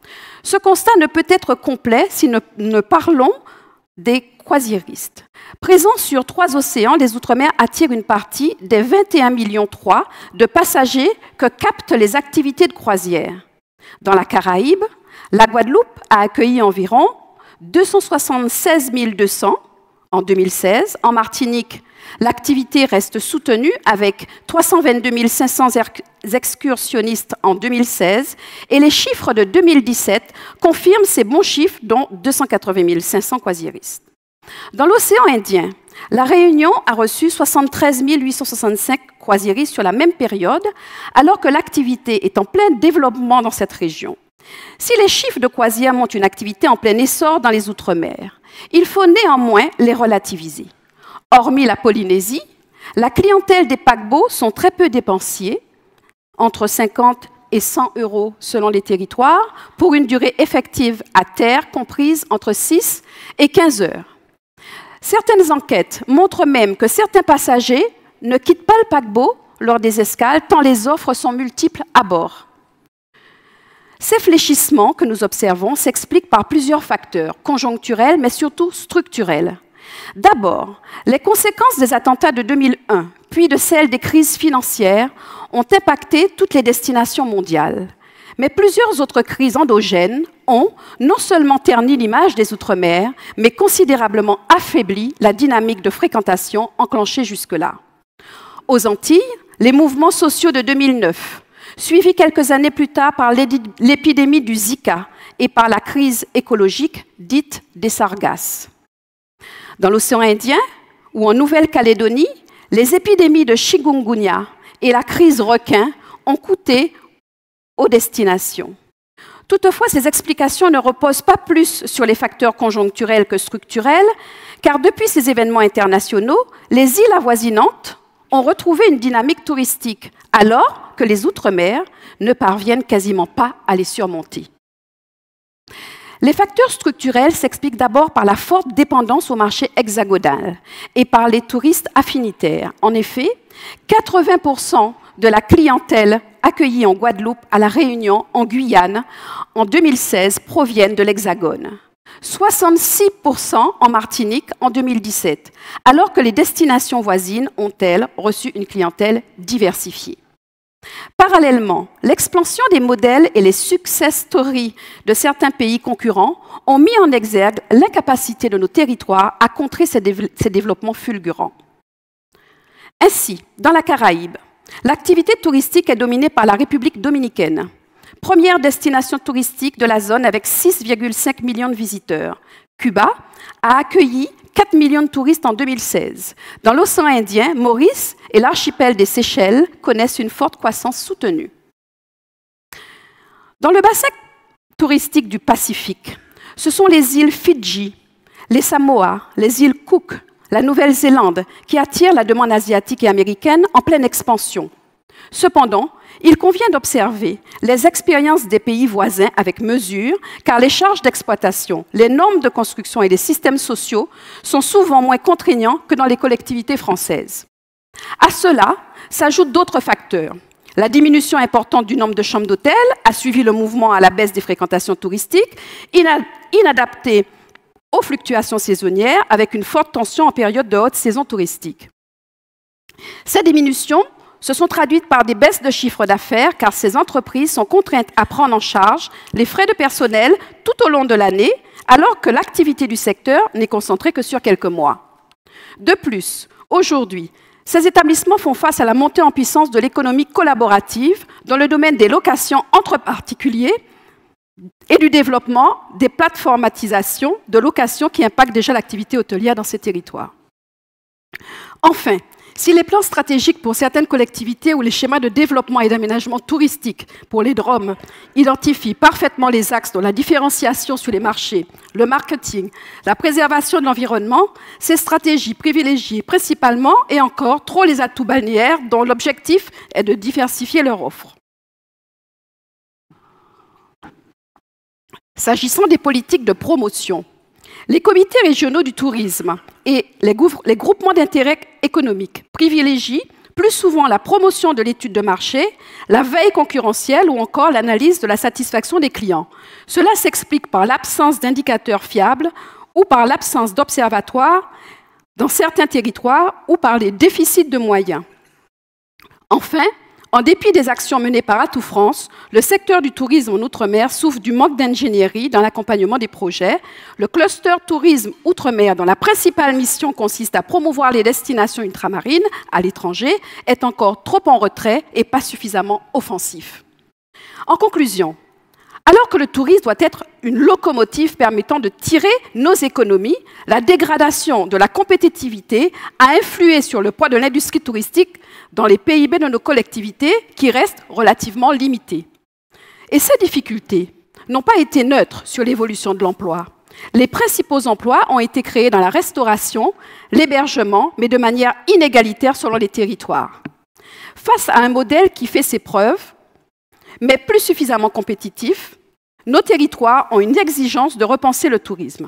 Ce constat ne peut être complet si nous ne parlons des croisiéristes. Présents sur trois océans, les Outre-mer attirent une partie des vingt et un virgule trois millions de passagers que captent les activités de croisière. Dans la Caraïbe, la Guadeloupe a accueilli environ deux cent soixante-seize mille deux cents en deux mille seize. En Martinique, l'activité reste soutenue avec trois cent vingt-deux mille cinq cents excursionnistes en deux mille seize et les chiffres de deux mille dix-sept confirment ces bons chiffres, dont deux cent quatre-vingt mille cinq cents croisiéristes. Dans l'océan Indien, la Réunion a reçu soixante-treize mille huit cent soixante-cinq croisiéristes sur la même période, alors que l'activité est en plein développement dans cette région. Si les chiffres de croisière montrent une activité en plein essor dans les Outre-mer, il faut néanmoins les relativiser. Hormis la Polynésie, la clientèle des paquebots sont très peu dépensiers, entre cinquante et cent euros selon les territoires, pour une durée effective à terre comprise entre six et quinze heures. Certaines enquêtes montrent même que certains passagers ne quittent pas le paquebot lors des escales, tant les offres sont multiples à bord. Ces fléchissements que nous observons s'expliquent par plusieurs facteurs, conjoncturels mais surtout structurels. D'abord, les conséquences des attentats de deux mille un, puis de celles des crises financières, ont impacté toutes les destinations mondiales. Mais plusieurs autres crises endogènes ont non seulement terni l'image des Outre-mer, mais considérablement affaibli la dynamique de fréquentation enclenchée jusque-là. Aux Antilles, les mouvements sociaux de deux mille neuf, suivis quelques années plus tard par l'épidémie du Zika et par la crise écologique dite des Sargasses. Dans l'océan Indien ou en Nouvelle-Calédonie, les épidémies de chikungunya et la crise requin ont coûté aux destinations. Toutefois, ces explications ne reposent pas plus sur les facteurs conjoncturels que structurels, car depuis ces événements internationaux, les îles avoisinantes ont retrouvé une dynamique touristique, alors que les Outre-mer ne parviennent quasiment pas à les surmonter. Les facteurs structurels s'expliquent d'abord par la forte dépendance au marché hexagonal et par les touristes affinitaires. En effet, quatre-vingts pour cent de la clientèle accueillie en Guadeloupe, à La Réunion, en Guyane, en deux mille seize, proviennent de l'Hexagone. soixante-six pour cent en Martinique en deux mille dix-sept, alors que les destinations voisines ont, elles, reçu une clientèle diversifiée. Parallèlement, l'expansion des modèles et les success stories de certains pays concurrents ont mis en exergue l'incapacité de nos territoires à contrer ces, dév ces développements fulgurants. Ainsi, dans la Caraïbe, l'activité touristique est dominée par la République dominicaine, première destination touristique de la zone avec six virgule cinq millions de visiteurs. Cuba a accueilli quatre millions de touristes en deux mille seize. Dans l'océan Indien, Maurice et l'archipel des Seychelles connaissent une forte croissance soutenue. Dans le bassin touristique du Pacifique, ce sont les îles Fidji, les Samoa, les îles Cook, la Nouvelle-Zélande qui attirent la demande asiatique et américaine en pleine expansion. Cependant, il convient d'observer les expériences des pays voisins avec mesure, car les charges d'exploitation, les normes de construction et les systèmes sociaux sont souvent moins contraignants que dans les collectivités françaises. À cela s'ajoutent d'autres facteurs. La diminution importante du nombre de chambres d'hôtel a suivi le mouvement à la baisse des fréquentations touristiques, inadaptées aux fluctuations saisonnières, avec une forte tension en période de haute saison touristique. Ces diminutions se sont traduites par des baisses de chiffre d'affaires, car ces entreprises sont contraintes à prendre en charge les frais de personnel tout au long de l'année, alors que l'activité du secteur n'est concentrée que sur quelques mois. De plus, aujourd'hui, ces établissements font face à la montée en puissance de l'économie collaborative dans le domaine des locations entre particuliers et du développement des plateformatisations de location qui impactent déjà l'activité hôtelière dans ces territoires. Enfin, si les plans stratégiques pour certaines collectivités ou les schémas de développement et d'aménagement touristique pour les D R O M identifient parfaitement les axes dont la différenciation sur les marchés, le marketing, la préservation de l'environnement, ces stratégies privilégient principalement et encore trop les atouts balnéaires dont l'objectif est de diversifier leur offre. S'agissant des politiques de promotion, les comités régionaux du tourisme et les, les groupements d'intérêt économique privilégient, plus souvent la promotion de l'étude de marché, la veille concurrentielle ou encore l'analyse de la satisfaction des clients. Cela s'explique par l'absence d'indicateurs fiables ou par l'absence d'observatoires dans certains territoires ou par les déficits de moyens. Enfin, en dépit des actions menées par Atout France, le secteur du tourisme en Outre-mer souffre du manque d'ingénierie dans l'accompagnement des projets. Le cluster tourisme Outre-mer, dont la principale mission consiste à promouvoir les destinations ultramarines à l'étranger, est encore trop en retrait et pas suffisamment offensif. En conclusion, alors que le tourisme doit être une locomotive permettant de tirer nos économies, la dégradation de la compétitivité a influé sur le poids de l'industrie touristique dans les P I B de nos collectivités, qui restent relativement limités. Et ces difficultés n'ont pas été neutres sur l'évolution de l'emploi. Les principaux emplois ont été créés dans la restauration, l'hébergement, mais de manière inégalitaire selon les territoires. Face à un modèle qui fait ses preuves, mais plus suffisamment compétitifs, nos territoires ont une exigence de repenser le tourisme.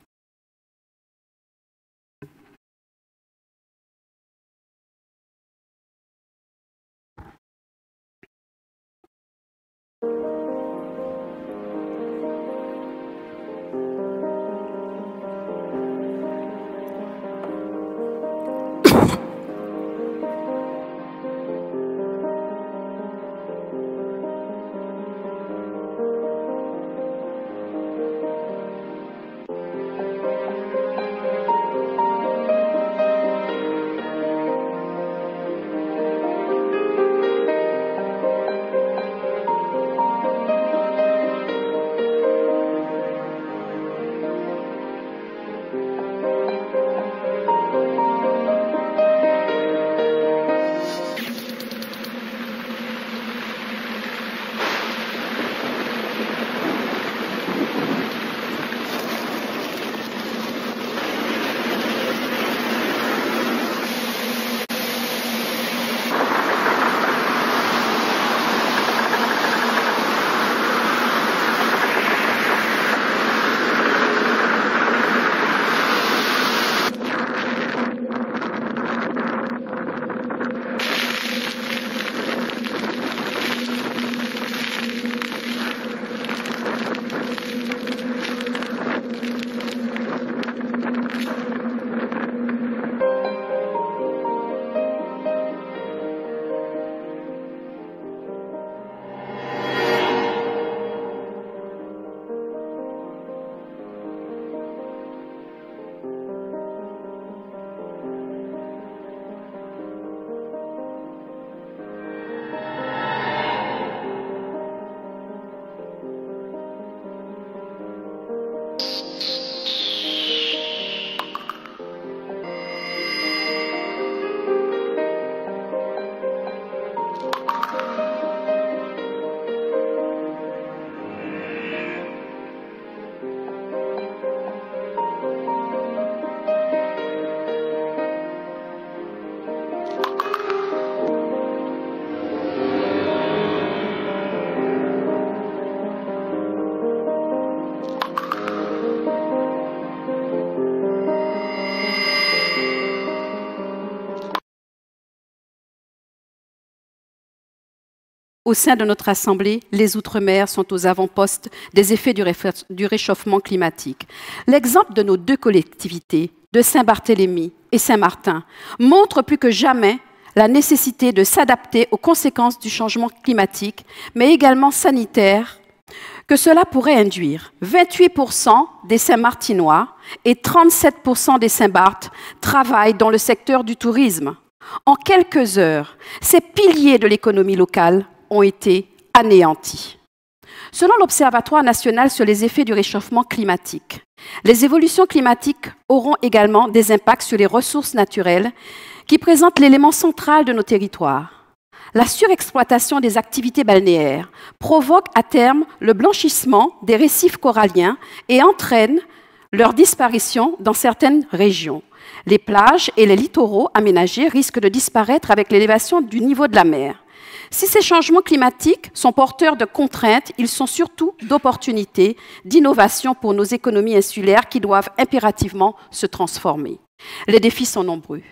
Au sein de notre Assemblée, les Outre-mer sont aux avant-postes des effets du réchauffement climatique. L'exemple de nos deux collectivités, de Saint-Barthélemy et Saint-Martin, montre plus que jamais la nécessité de s'adapter aux conséquences du changement climatique, mais également sanitaire, que cela pourrait induire. vingt-huit pour cent des Saint-Martinois et trente-sept pour cent des Saint-Barth travaillent dans le secteur du tourisme. En quelques heures, ces piliers de l'économie locale ont été anéantis. Selon l'Observatoire national sur les effets du réchauffement climatique, les évolutions climatiques auront également des impacts sur les ressources naturelles qui présentent l'élément central de nos territoires. La surexploitation des activités balnéaires provoque à terme le blanchissement des récifs coralliens et entraîne leur disparition dans certaines régions. Les plages et les littoraux aménagés risquent de disparaître avec l'élévation du niveau de la mer. Si ces changements climatiques sont porteurs de contraintes, ils sont surtout d'opportunités, d'innovations pour nos économies insulaires qui doivent impérativement se transformer. Les défis sont nombreux.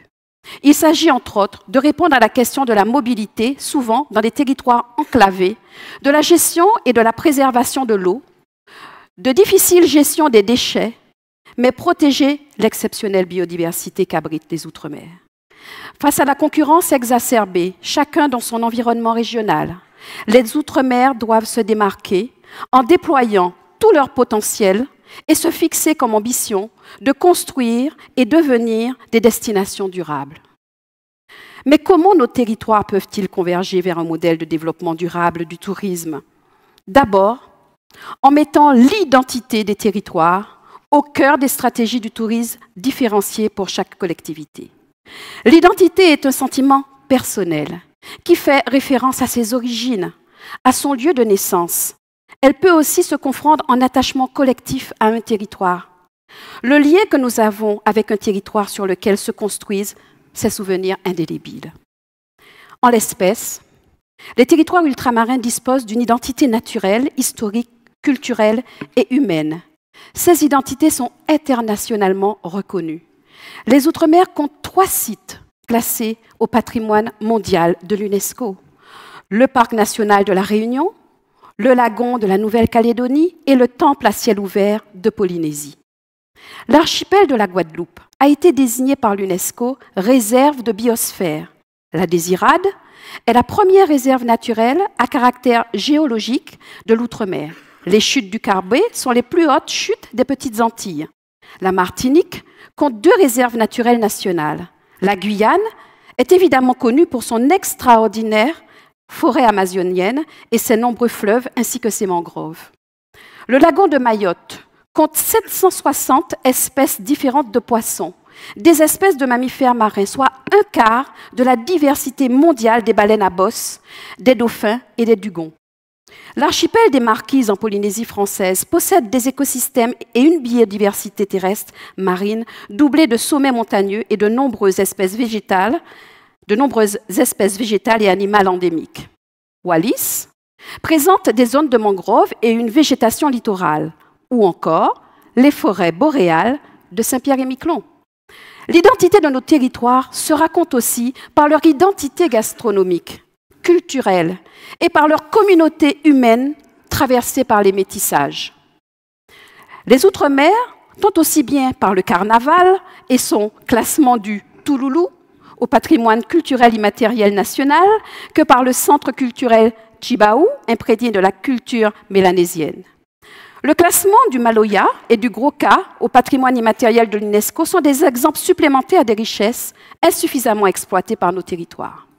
Il s'agit entre autres de répondre à la question de la mobilité, souvent dans des territoires enclavés, de la gestion et de la préservation de l'eau, de difficile gestion des déchets, mais protéger l'exceptionnelle biodiversité qu'abritent les Outre-mer. Face à la concurrence exacerbée, chacun dans son environnement régional, les Outre-mer doivent se démarquer en déployant tout leur potentiel et se fixer comme ambition de construire et devenir des destinations durables. Mais comment nos territoires peuvent-ils converger vers un modèle de développement durable du tourisme? D'abord, en mettant l'identité des territoires au cœur des stratégies du tourisme différenciées pour chaque collectivité. L'identité est un sentiment personnel qui fait référence à ses origines, à son lieu de naissance. Elle peut aussi se confondre en attachement collectif à un territoire. Le lien que nous avons avec un territoire sur lequel se construisent ces souvenirs indélébiles. En l'espèce, les territoires ultramarins disposent d'une identité naturelle, historique, culturelle et humaine. Ces identités sont internationalement reconnues. Les Outre-mer comptent trois sites classés au patrimoine mondial de l'UNESCO. Le Parc national de la Réunion, le lagon de la Nouvelle-Calédonie et le temple à ciel ouvert de Polynésie. L'archipel de la Guadeloupe a été désigné par l'UNESCO réserve de biosphère. La Désirade est la première réserve naturelle à caractère géologique de l'outre-mer. Les chutes du Carbet sont les plus hautes chutes des Petites Antilles. La Martinique compte deux réserves naturelles nationales. La Guyane est évidemment connue pour son extraordinaire forêt amazonienne et ses nombreux fleuves ainsi que ses mangroves. Le lagon de Mayotte compte sept cent soixante espèces différentes de poissons, des espèces de mammifères marins, soit un quart de la diversité mondiale des baleines à bosse, des dauphins et des dugons. L'archipel des Marquises en Polynésie française possède des écosystèmes et une biodiversité terrestre marine doublée de sommets montagneux et de nombreuses espèces végétales, de nombreuses espèces végétales et animales endémiques. Wallis présente des zones de mangroves et une végétation littorale, ou encore les forêts boréales de Saint-Pierre-et-Miquelon. L'identité de nos territoires se raconte aussi par leur identité gastronomique, culturelle et par leur communauté humaine traversée par les métissages. Les Outre-mer, tant aussi bien par le carnaval et son classement du Touloulou au patrimoine culturel immatériel national que par le centre culturel Tjibaou, imprégné de la culture mélanésienne. Le classement du Maloya et du Gros-Ka au patrimoine immatériel de l'UNESCO sont des exemples supplémentaires des richesses insuffisamment exploitées par nos territoires.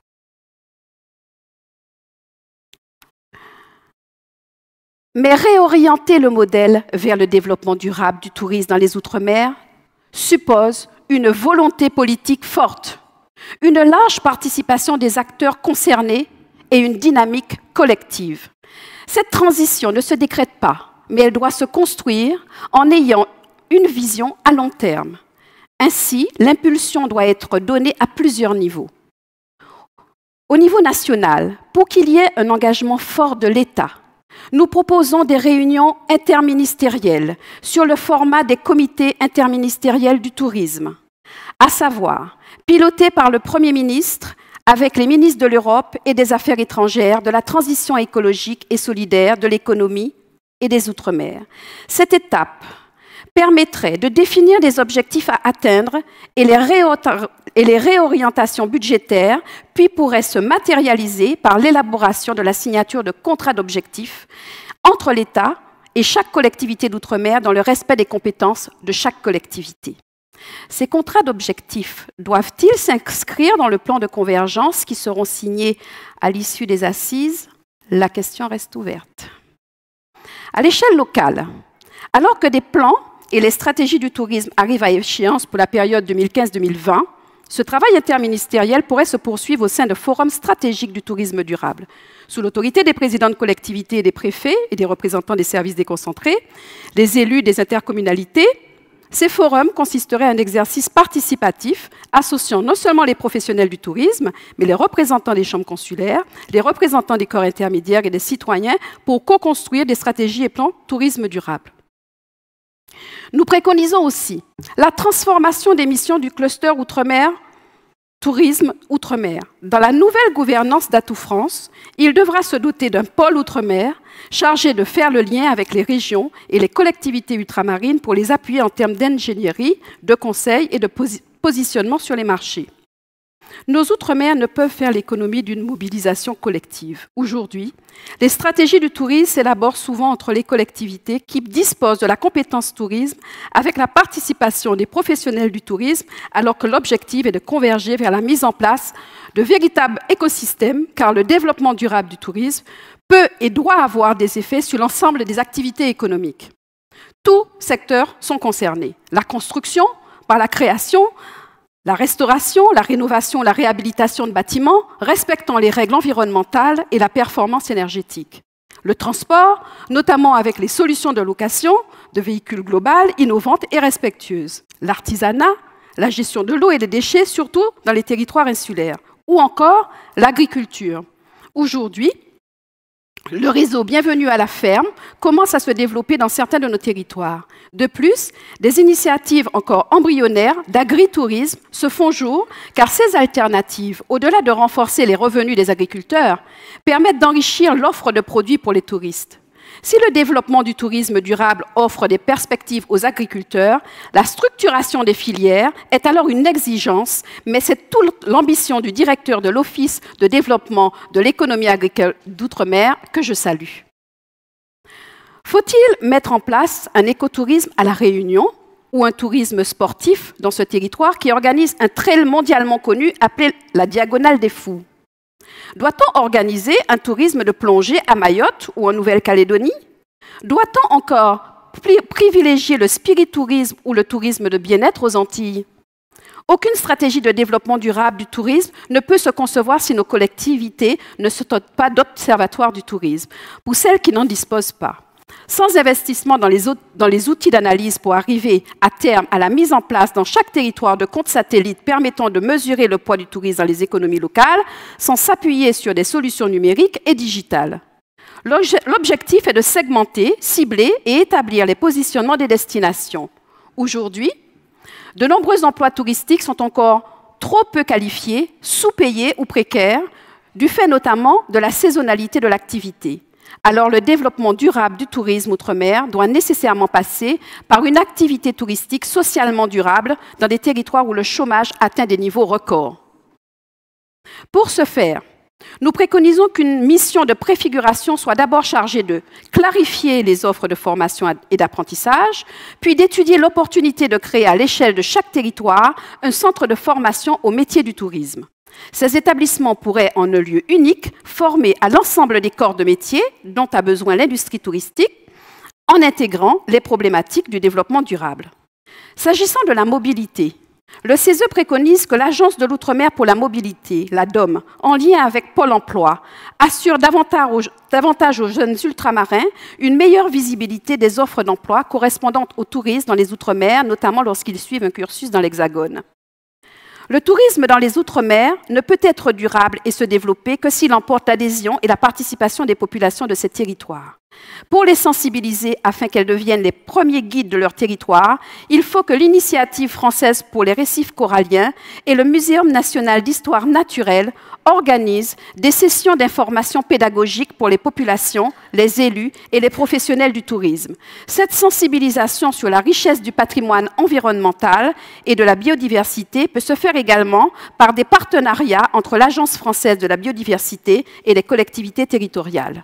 Mais réorienter le modèle vers le développement durable du tourisme dans les Outre-mer suppose une volonté politique forte, une large participation des acteurs concernés et une dynamique collective. Cette transition ne se décrète pas, mais elle doit se construire en ayant une vision à long terme. Ainsi, l'impulsion doit être donnée à plusieurs niveaux. Au niveau national, pour qu'il y ait un engagement fort de l'État, nous proposons des réunions interministérielles sur le format des comités interministériels du tourisme, à savoir pilotées par le Premier ministre avec les ministres de l'Europe et des Affaires étrangères, de la transition écologique et solidaire, de l'économie et des Outre-mer. Cette étape permettrait de définir des objectifs à atteindre et les, et les réorientations budgétaires, puis pourrait se matérialiser par l'élaboration de la signature de contrats d'objectifs entre l'État et chaque collectivité d'outre-mer dans le respect des compétences de chaque collectivité. Ces contrats d'objectifs doivent-ils s'inscrire dans le plan de convergence qui seront signés à l'issue des assises? La question reste ouverte. À l'échelle locale, alors que des plans et les stratégies du tourisme arrivent à échéance pour la période deux mille quinze deux mille vingt, ce travail interministériel pourrait se poursuivre au sein de forums stratégiques du tourisme durable, sous l'autorité des présidents de collectivités et des préfets et des représentants des services déconcentrés, les élus des intercommunalités. Ces forums consisteraient en un exercice participatif associant non seulement les professionnels du tourisme, mais les représentants des chambres consulaires, les représentants des corps intermédiaires et des citoyens pour co-construire des stratégies et plans tourisme durable. Nous préconisons aussi la transformation des missions du cluster Outre-mer tourisme outre-mer. Dans la nouvelle gouvernance d'Atout France, il devra se doter d'un pôle outre-mer chargé de faire le lien avec les régions et les collectivités ultramarines pour les appuyer en termes d'ingénierie, de conseil et de posi- positionnement sur les marchés. Nos outre-mer ne peuvent faire l'économie d'une mobilisation collective. Aujourd'hui, les stratégies du tourisme s'élaborent souvent entre les collectivités qui disposent de la compétence tourisme avec la participation des professionnels du tourisme, alors que l'objectif est de converger vers la mise en place de véritables écosystèmes, car le développement durable du tourisme peut et doit avoir des effets sur l'ensemble des activités économiques. Tous secteurs sont concernés. La construction, par la création, la restauration, la rénovation, la réhabilitation de bâtiments respectant les règles environnementales et la performance énergétique. Le transport, notamment avec les solutions de location de véhicules globales, innovantes et respectueuses. L'artisanat, la gestion de l'eau et des déchets, surtout dans les territoires insulaires. Ou encore l'agriculture. Aujourd'hui, le réseau Bienvenue à la ferme commence à se développer dans certains de nos territoires. De plus, des initiatives encore embryonnaires d'agritourisme se font jour, car ces alternatives, au-delà de renforcer les revenus des agriculteurs, permettent d'enrichir l'offre de produits pour les touristes. Si le développement du tourisme durable offre des perspectives aux agriculteurs, la structuration des filières est alors une exigence, mais c'est toute l'ambition du directeur de l'Office de développement de l'économie agricole d'outre-mer que je salue. Faut-il mettre en place un écotourisme à La Réunion ou un tourisme sportif dans ce territoire qui organise un trail mondialement connu appelé la Diagonale des Fous? Doit-on organiser un tourisme de plongée à Mayotte ou en Nouvelle-Calédonie? Doit-on encore privilégier le spiritourisme ou le tourisme de bien-être aux Antilles? Aucune stratégie de développement durable du tourisme ne peut se concevoir si nos collectivités ne se dotent pas d'observatoires du tourisme, pour celles qui n'en disposent pas. Sans investissement dans les, dans les outils d'analyse pour arriver à terme à la mise en place dans chaque territoire de comptes satellites permettant de mesurer le poids du tourisme dans les économies locales, sans s'appuyer sur des solutions numériques et digitales. L'objectif est de segmenter, cibler et établir les positionnements des destinations. Aujourd'hui, de nombreux emplois touristiques sont encore trop peu qualifiés, sous-payés ou précaires, du fait notamment de la saisonnalité de l'activité. Alors le développement durable du tourisme outre-mer doit nécessairement passer par une activité touristique socialement durable dans des territoires où le chômage atteint des niveaux records. Pour ce faire, nous préconisons qu'une mission de préfiguration soit d'abord chargée de clarifier les offres de formation et d'apprentissage, puis d'étudier l'opportunité de créer à l'échelle de chaque territoire un centre de formation au métier du tourisme. Ces établissements pourraient, en un lieu unique, former à l'ensemble des corps de métier dont a besoin l'industrie touristique, en intégrant les problématiques du développement durable. S'agissant de la mobilité, le C E S E préconise que l'Agence de l'Outre-mer pour la mobilité, la D O M, en lien avec Pôle emploi, assure davantage aux jeunes ultramarins une meilleure visibilité des offres d'emploi correspondantes aux touristes dans les Outre-mer, notamment lorsqu'ils suivent un cursus dans l'Hexagone. Le tourisme dans les Outre-mer ne peut être durable et se développer que s'il emporte l'adhésion et la participation des populations de ces territoires. Pour les sensibiliser afin qu'elles deviennent les premiers guides de leur territoire, il faut que l'Initiative française pour les récifs coralliens et le Muséum national d'histoire naturelle organisent des sessions d'information pédagogique pour les populations, les élus et les professionnels du tourisme. Cette sensibilisation sur la richesse du patrimoine environnemental et de la biodiversité peut se faire également par des partenariats entre l'Agence française de la biodiversité et les collectivités territoriales.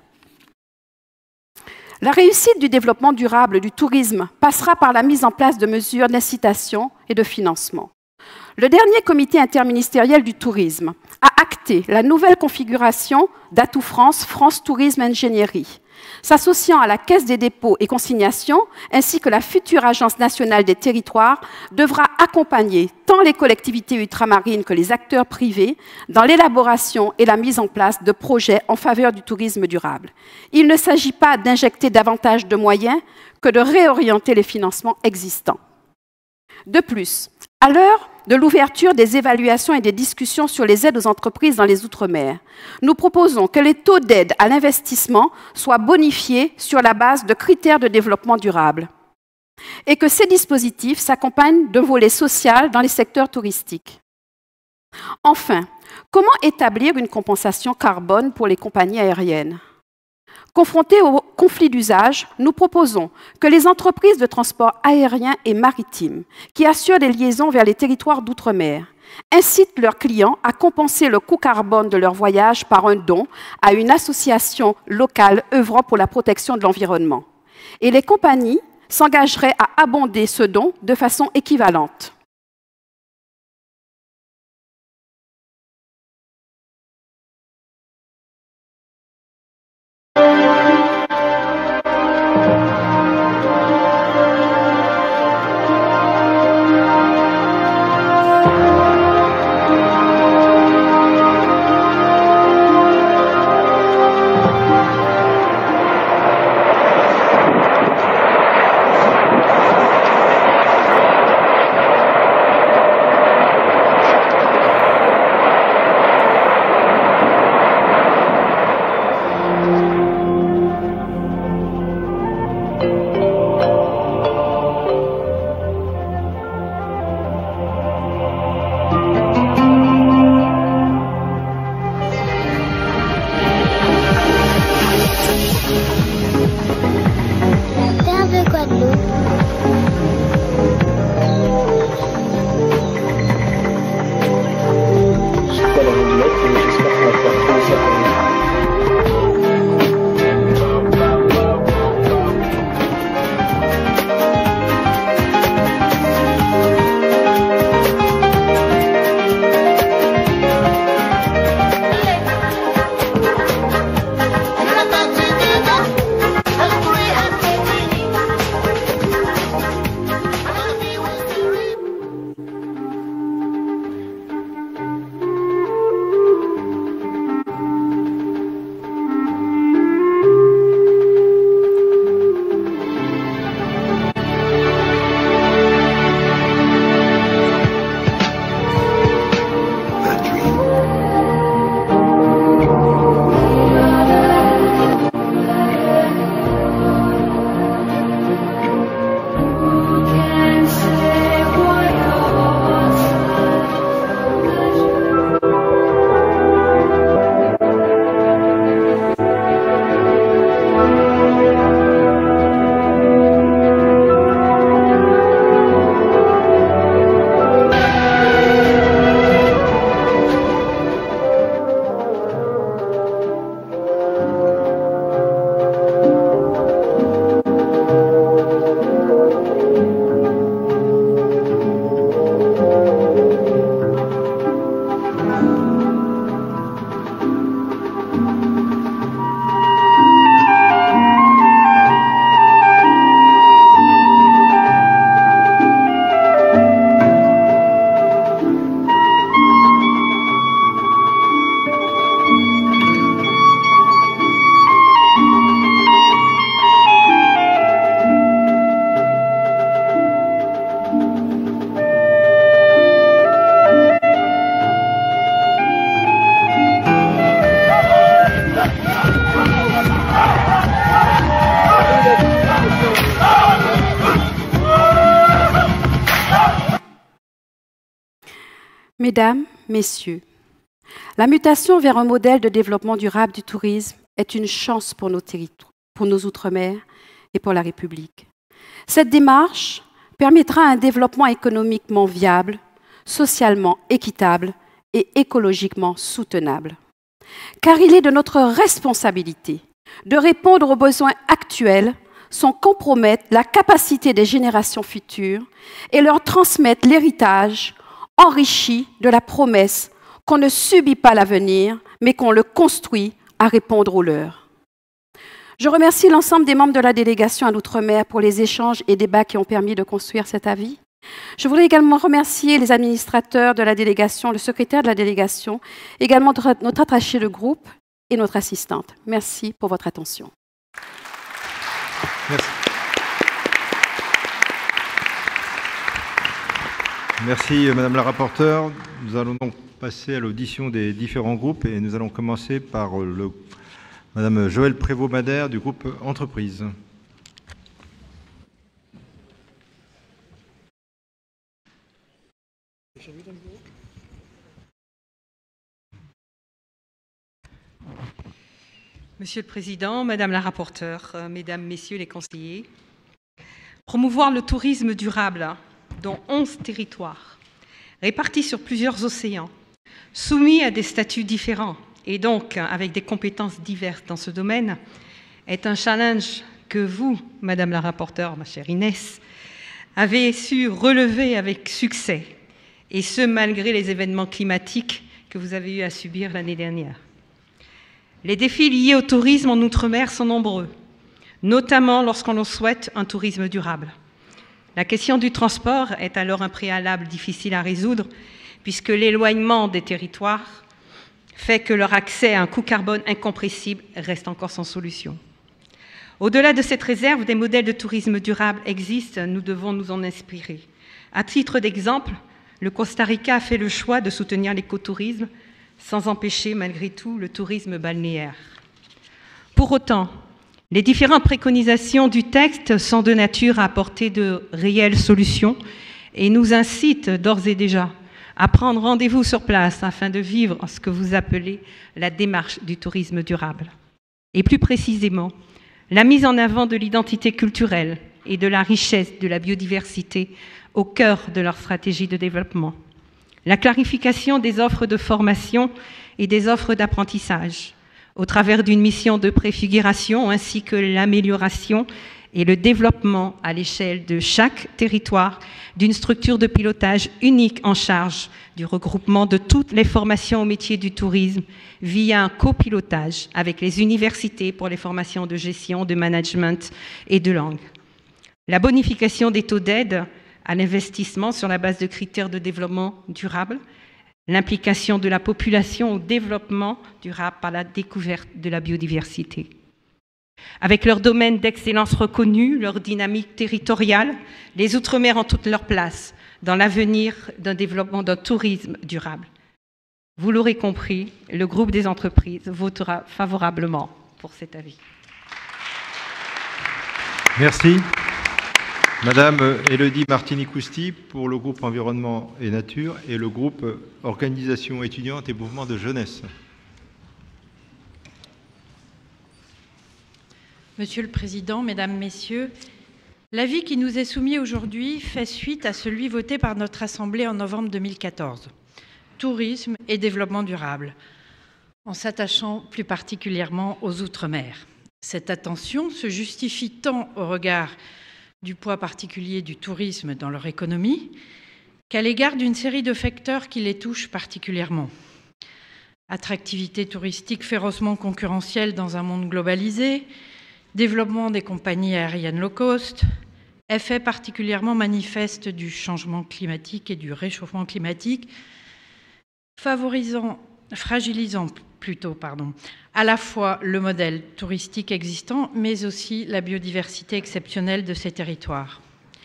La réussite du développement durable du tourisme passera par la mise en place de mesures d'incitation et de financement. Le dernier comité interministériel du tourisme a acté la nouvelle configuration d'Atout France, France Tourisme Ingénierie, s'associant à la Caisse des dépôts et consignations ainsi que la future Agence nationale des territoires, devra accompagner tant les collectivités ultramarines que les acteurs privés dans l'élaboration et la mise en place de projets en faveur du tourisme durable. Il ne s'agit pas d'injecter davantage de moyens que de réorienter les financements existants. De plus, à l'heure de l'ouverture des évaluations et des discussions sur les aides aux entreprises dans les Outre-mer, nous proposons que les taux d'aide à l'investissement soient bonifiés sur la base de critères de développement durable et que ces dispositifs s'accompagnent d'un volet social dans les secteurs touristiques. Enfin, comment établir une compensation carbone pour les compagnies aériennes? Confrontés au conflit d'usage, nous proposons que les entreprises de transport aérien et maritime qui assurent des liaisons vers les territoires d'outre-mer incitent leurs clients à compenser le coût carbone de leur voyage par un don à une association locale œuvrant pour la protection de l'environnement. Et les compagnies s'engageraient à abonder ce don de façon équivalente. Mesdames, Messieurs, la mutation vers un modèle de développement durable du tourisme est une chance pour nos territoires, pour nos outre-mer et pour la République. Cette démarche permettra un développement économiquement viable, socialement équitable et écologiquement soutenable. Car il est de notre responsabilité de répondre aux besoins actuels sans compromettre la capacité des générations futures et leur transmettre l'héritage enrichi de la promesse qu'on ne subit pas l'avenir, mais qu'on le construit à répondre aux leurs. Je remercie l'ensemble des membres de la délégation à l'Outre-mer pour les échanges et débats qui ont permis de construire cet avis. Je voudrais également remercier les administrateurs de la délégation, le secrétaire de la délégation, également notre attaché de groupe et notre assistante. Merci pour votre attention. Merci. Merci, Madame la rapporteure. Nous allons donc passer à l'audition des différents groupes et nous allons commencer par le, Madame Joëlle Prévost-Madère du groupe Entreprise. Monsieur le Président, Madame la rapporteure, Mesdames, Messieurs les conseillers, promouvoir le tourisme durable dans onze territoires, répartis sur plusieurs océans, soumis à des statuts différents et donc avec des compétences diverses dans ce domaine, est un challenge que vous, Madame la rapporteure, ma chère Inès, avez su relever avec succès, et ce malgré les événements climatiques que vous avez eu à subir l'année dernière. Les défis liés au tourisme en Outre-mer sont nombreux, notamment lorsqu'on souhaite un tourisme durable. La question du transport est alors un préalable difficile à résoudre, puisque l'éloignement des territoires fait que leur accès à un coût carbone incompressible reste encore sans solution. Au-delà de cette réserve, des modèles de tourisme durable existent, nous devons nous en inspirer. À titre d'exemple, le Costa Rica a fait le choix de soutenir l'écotourisme sans empêcher malgré tout le tourisme balnéaire. Pour autant, les différentes préconisations du texte sont de nature à apporter de réelles solutions et nous incitent d'ores et déjà à prendre rendez-vous sur place afin de vivre ce que vous appelez la démarche du tourisme durable. Et plus précisément, la mise en avant de l'identité culturelle et de la richesse de la biodiversité au cœur de leur stratégie de développement. La clarification des offres de formation et des offres d'apprentissage au travers d'une mission de préfiguration ainsi que l'amélioration et le développement à l'échelle de chaque territoire d'une structure de pilotage unique en charge du regroupement de toutes les formations au métier du tourisme via un copilotage avec les universités pour les formations de gestion, de management et de langue. La bonification des taux d'aide à l'investissement sur la base de critères de développement durable, l'implication de la population au développement durable par la découverte de la biodiversité. Avec leurs domaines d'excellence reconnus, leur dynamique territoriale, les Outre-mer ont toute leur place dans l'avenir d'un développement d'un tourisme durable. Vous l'aurez compris, le groupe des entreprises votera favorablement pour cet avis. Merci. Madame Élodie Martini-Cousti pour le groupe Environnement et Nature et le groupe Organisation étudiante et mouvement de jeunesse. Monsieur le Président, Mesdames, Messieurs, l'avis qui nous est soumis aujourd'hui fait suite à celui voté par notre Assemblée en novembre deux mille quatorze. Tourisme et développement durable, en s'attachant plus particulièrement aux Outre-mer. Cette attention se justifie tant au regard du poids particulier du tourisme dans leur économie qu'à l'égard d'une série de facteurs qui les touchent particulièrement. Attractivité touristique férocement concurrentielle dans un monde globalisé, développement des compagnies aériennes low cost, effet particulièrement manifeste du changement climatique et du réchauffement climatique, favorisant, fragilisant plutôt, pardon, à la fois le modèle touristique existant, mais aussi la biodiversité exceptionnelle de ces territoires.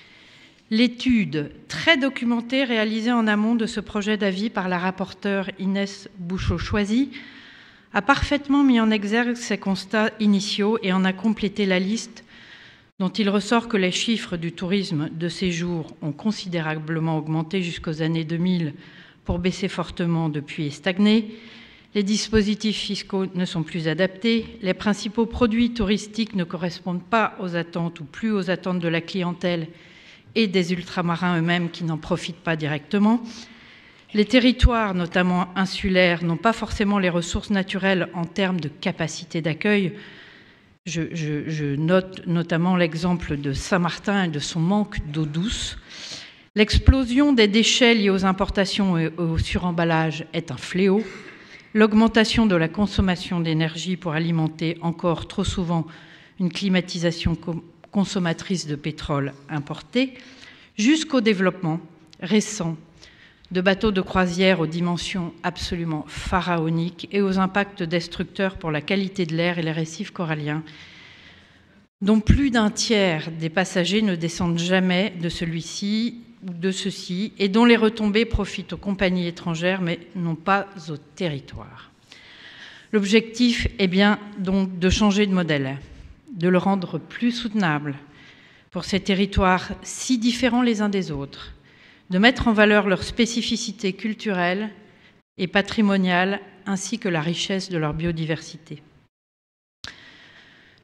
L'étude très documentée réalisée en amont de ce projet d'avis par la rapporteure Inès Bouchot-Choisy a parfaitement mis en exergue ces constats initiaux et en a complété la liste dont il ressort que les chiffres du tourisme de séjour ont considérablement augmenté jusqu'aux années deux mille pour baisser fortement depuis et stagner. Les dispositifs fiscaux ne sont plus adaptés, les principaux produits touristiques ne correspondent pas aux attentes ou plus aux attentes de la clientèle et des ultramarins eux-mêmes qui n'en profitent pas directement. Les territoires, notamment insulaires, n'ont pas forcément les ressources naturelles en termes de capacité d'accueil. Je, je, je note notamment l'exemple de Saint-Martin et de son manque d'eau douce. L'explosion des déchets liés aux importations et au suremballage est un fléau. L'augmentation de la consommation d'énergie pour alimenter encore trop souvent une climatisation consommatrice de pétrole importé, jusqu'au développement récent de bateaux de croisière aux dimensions absolument pharaoniques et aux impacts destructeurs pour la qualité de l'air et les récifs coralliens, dont plus d'un tiers des passagers ne descendent jamais de celui-ci ou de ceux-ci, et dont les retombées profitent aux compagnies étrangères, mais non pas au territoire. L'objectif est bien donc de changer de modèle, de le rendre plus soutenable pour ces territoires si différents les uns des autres, de mettre en valeur leur spécificité culturelle et patrimoniale, ainsi que la richesse de leur biodiversité.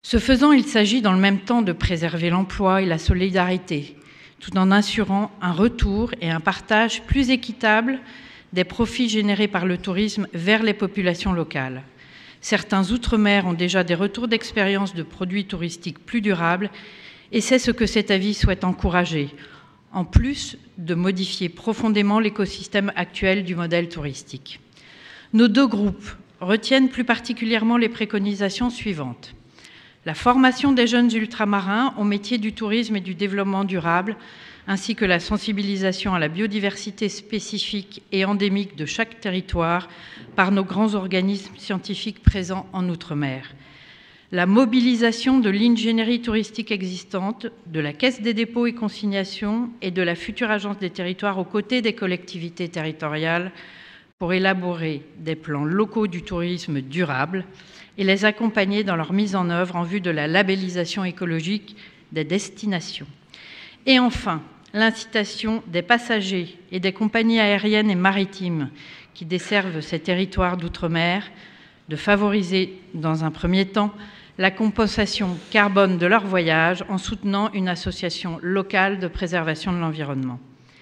Ce faisant, il s'agit dans le même temps de préserver l'emploi et la solidarité, tout en assurant un retour et un partage plus équitable des profits générés par le tourisme vers les populations locales. Certains outre-mer ont déjà des retours d'expérience de produits touristiques plus durables et c'est ce que cet avis souhaite encourager, en plus de modifier profondément l'écosystème actuel du modèle touristique. Nos deux groupes retiennent plus particulièrement les préconisations suivantes. La formation des jeunes ultramarins au métier du tourisme et du développement durable, ainsi que la sensibilisation à la biodiversité spécifique et endémique de chaque territoire par nos grands organismes scientifiques présents en Outre-mer. La mobilisation de l'ingénierie touristique existante, de la Caisse des dépôts et consignations et de la future Agence des territoires aux côtés des collectivités territoriales pour élaborer des plans locaux du tourisme durable et les accompagner dans leur mise en œuvre en vue de la labellisation écologique des destinations. Et enfin, l'incitation des passagers et des compagnies aériennes et maritimes qui desservent ces territoires d'outre-mer de favoriser, dans un premier temps, la compensation carbone de leur voyage en soutenant une association locale de préservation de l'environnement.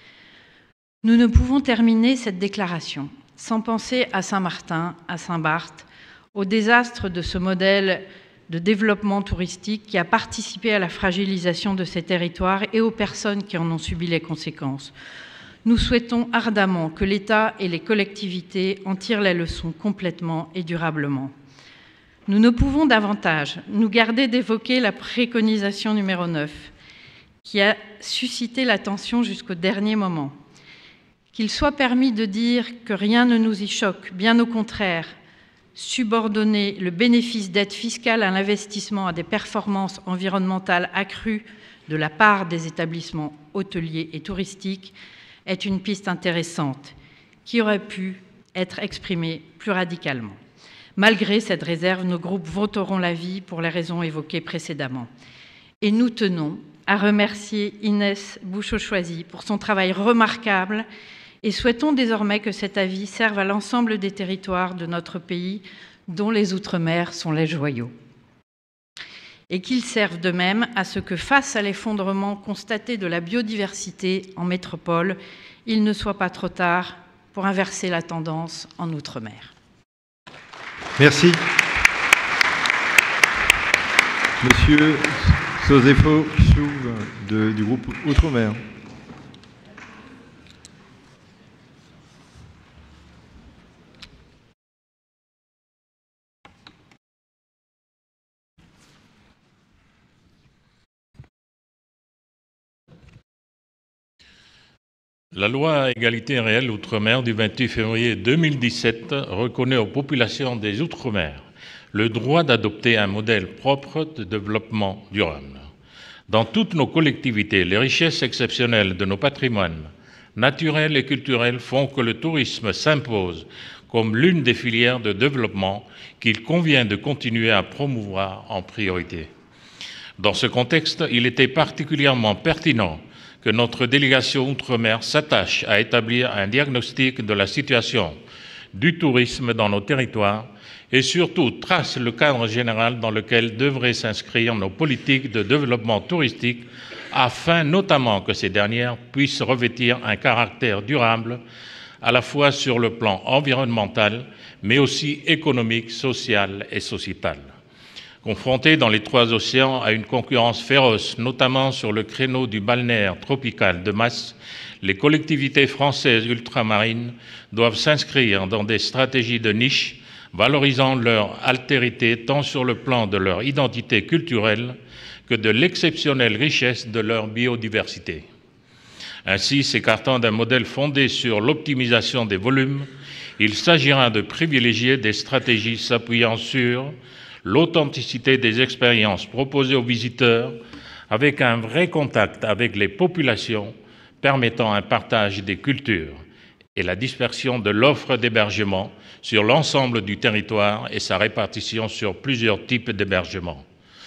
Nous ne pouvons terminer cette déclaration sans penser à Saint-Martin, à Saint-Barth, au désastre de ce modèle de développement touristique qui a participé à la fragilisation de ces territoires et aux personnes qui en ont subi les conséquences. Nous souhaitons ardemment que l'État et les collectivités en tirent les leçons complètement et durablement. Nous ne pouvons davantage nous garder d'évoquer la préconisation numéro neuf, qui a suscité l'attention jusqu'au dernier moment. Qu'il soit permis de dire que rien ne nous y choque, bien au contraire, subordonner le bénéfice d'aide fiscale à l'investissement à des performances environnementales accrues de la part des établissements hôteliers et touristiques est une piste intéressante qui aurait pu être exprimée plus radicalement. Malgré cette réserve, nos groupes voteront l'avis pour les raisons évoquées précédemment. Et nous tenons à remercier Inès Bouchot-Choisy pour son travail remarquable et souhaitons désormais que cet avis serve à l'ensemble des territoires de notre pays dont les Outre-mer sont les joyaux. Et qu'il serve de même à ce que, face à l'effondrement constaté de la biodiversité en métropole, il ne soit pas trop tard pour inverser la tendance en Outre-mer. Merci. Monsieur Sosefo Chouve du groupe Outre-mer. La loi Égalité réelle Outre-mer du vingt-huit février deux mille dix-sept reconnaît aux populations des Outre-mer le droit d'adopter un modèle propre de développement durable. Dans toutes nos collectivités, les richesses exceptionnelles de nos patrimoines naturels et culturels font que le tourisme s'impose comme l'une des filières de développement qu'il convient de continuer à promouvoir en priorité. Dans ce contexte, il était particulièrement pertinent que notre délégation Outre-mer s'attache à établir un diagnostic de la situation du tourisme dans nos territoires et surtout trace le cadre général dans lequel devraient s'inscrire nos politiques de développement touristique afin notamment que ces dernières puissent revêtir un caractère durable à la fois sur le plan environnemental mais aussi économique, social et sociétal. Confrontés dans les trois océans à une concurrence féroce, notamment sur le créneau du balnéaire tropical de masse, les collectivités françaises ultramarines doivent s'inscrire dans des stratégies de niche, valorisant leur altérité tant sur le plan de leur identité culturelle que de l'exceptionnelle richesse de leur biodiversité. Ainsi, s'écartant d'un modèle fondé sur l'optimisation des volumes, il s'agira de privilégier des stratégies s'appuyant sur l'authenticité des expériences proposées aux visiteurs avec un vrai contact avec les populations permettant un partage des cultures et la dispersion de l'offre d'hébergement sur l'ensemble du territoire et sa répartition sur plusieurs types d'hébergement.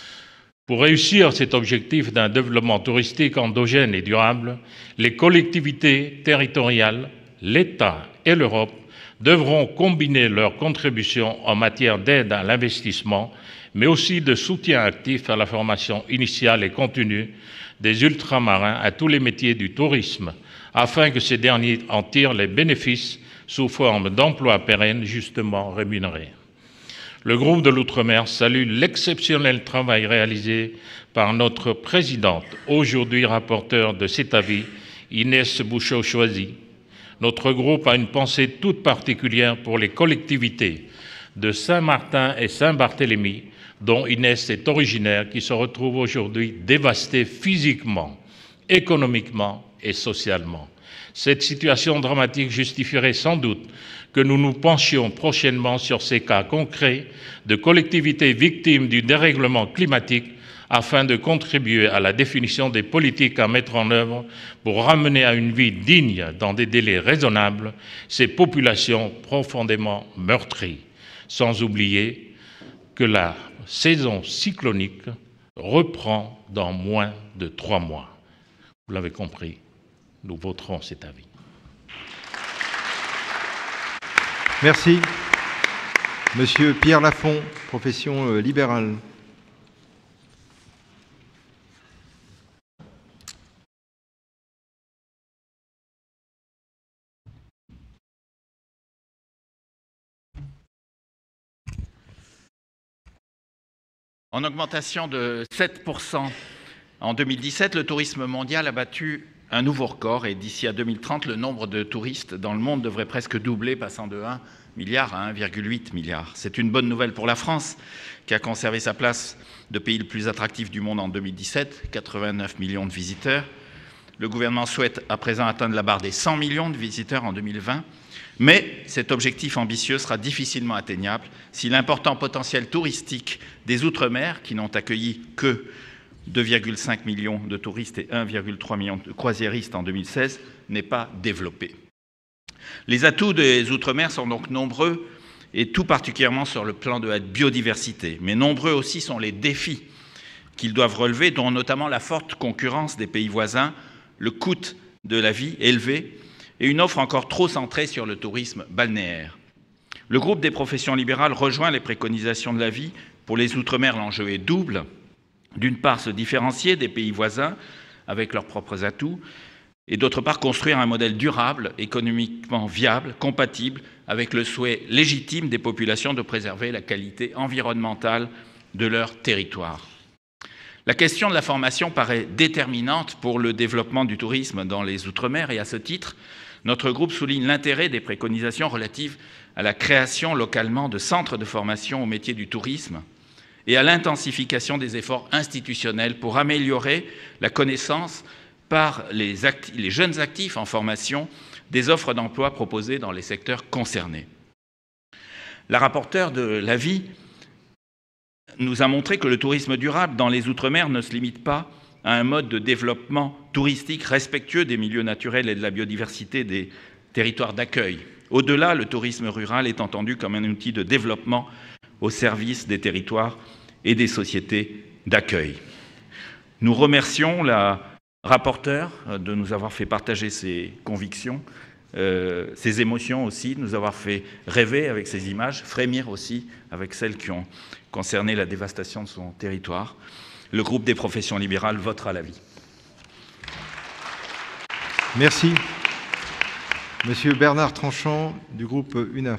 Pour réussir cet objectif d'un développement touristique endogène et durable, les collectivités territoriales, l'État et l'Europe devront combiner leurs contributions en matière d'aide à l'investissement, mais aussi de soutien actif à la formation initiale et continue des ultramarins à tous les métiers du tourisme, afin que ces derniers en tirent les bénéfices sous forme d'emplois pérennes justement rémunérés. Le groupe de l'Outre-mer salue l'exceptionnel travail réalisé par notre présidente, aujourd'hui rapporteure de cet avis, Inès Bouchot-Choisy. Notre groupe a une pensée toute particulière pour les collectivités de Saint-Martin et Saint-Barthélemy, dont Inès est originaire, qui se retrouvent aujourd'hui dévastées physiquement, économiquement et socialement. Cette situation dramatique justifierait sans doute que nous nous penchions prochainement sur ces cas concrets de collectivités victimes du dérèglement climatique afin de contribuer à la définition des politiques à mettre en œuvre pour ramener à une vie digne dans des délais raisonnables ces populations profondément meurtries. Sans oublier que la saison cyclonique reprend dans moins de trois mois. Vous l'avez compris, nous voterons cet avis. Merci. Monsieur Pierre Lafont, profession euh, libérale. En augmentation de sept pour cent en deux mille dix-sept, le tourisme mondial a battu un nouveau record et d'ici à deux mille trente, le nombre de touristes dans le monde devrait presque doubler, passant de un milliard à un virgule huit milliard. C'est une bonne nouvelle pour la France, qui a conservé sa place de pays le plus attractif du monde en deux mille dix-sept, quatre-vingt-neuf millions de visiteurs. Le gouvernement souhaite à présent atteindre la barre des cent millions de visiteurs en deux mille vingt. Mais cet objectif ambitieux sera difficilement atteignable si l'important potentiel touristique des Outre-mer, qui n'ont accueilli que deux virgule cinq millions de touristes et un virgule trois million de croisiéristes en deux mille seize, n'est pas développé. Les atouts des Outre-mer sont donc nombreux, et tout particulièrement sur le plan de la biodiversité. Mais nombreux aussi sont les défis qu'ils doivent relever, dont notamment la forte concurrence des pays voisins, le coût de la vie élevé, et une offre encore trop centrée sur le tourisme balnéaire. Le groupe des professions libérales rejoint les préconisations de l'avis. Pour les Outre-mer, l'enjeu est double. D'une part, se différencier des pays voisins avec leurs propres atouts, et d'autre part, construire un modèle durable, économiquement viable, compatible avec le souhait légitime des populations de préserver la qualité environnementale de leur territoire. La question de la formation paraît déterminante pour le développement du tourisme dans les Outre-mer et à ce titre, notre groupe souligne l'intérêt des préconisations relatives à la création localement de centres de formation au métier du tourisme et à l'intensification des efforts institutionnels pour améliorer la connaissance par les, les jeunes actifs en formation des offres d'emploi proposées dans les secteurs concernés. La rapporteure de l'avis nous a montré que le tourisme durable dans les Outre-mer ne se limite pas à un mode de développement touristique respectueux des milieux naturels et de la biodiversité des territoires d'accueil. Au-delà, le tourisme rural est entendu comme un outil de développement au service des territoires et des sociétés d'accueil. Nous remercions la rapporteure de nous avoir fait partager ses convictions, euh, ses émotions aussi, de nous avoir fait rêver avec ces images, frémir aussi avec celles qui ont concerné la dévastation de son territoire. Le groupe des professions libérales votera l'avis. Merci. Monsieur Bernard Tranchant, du groupe U N A F.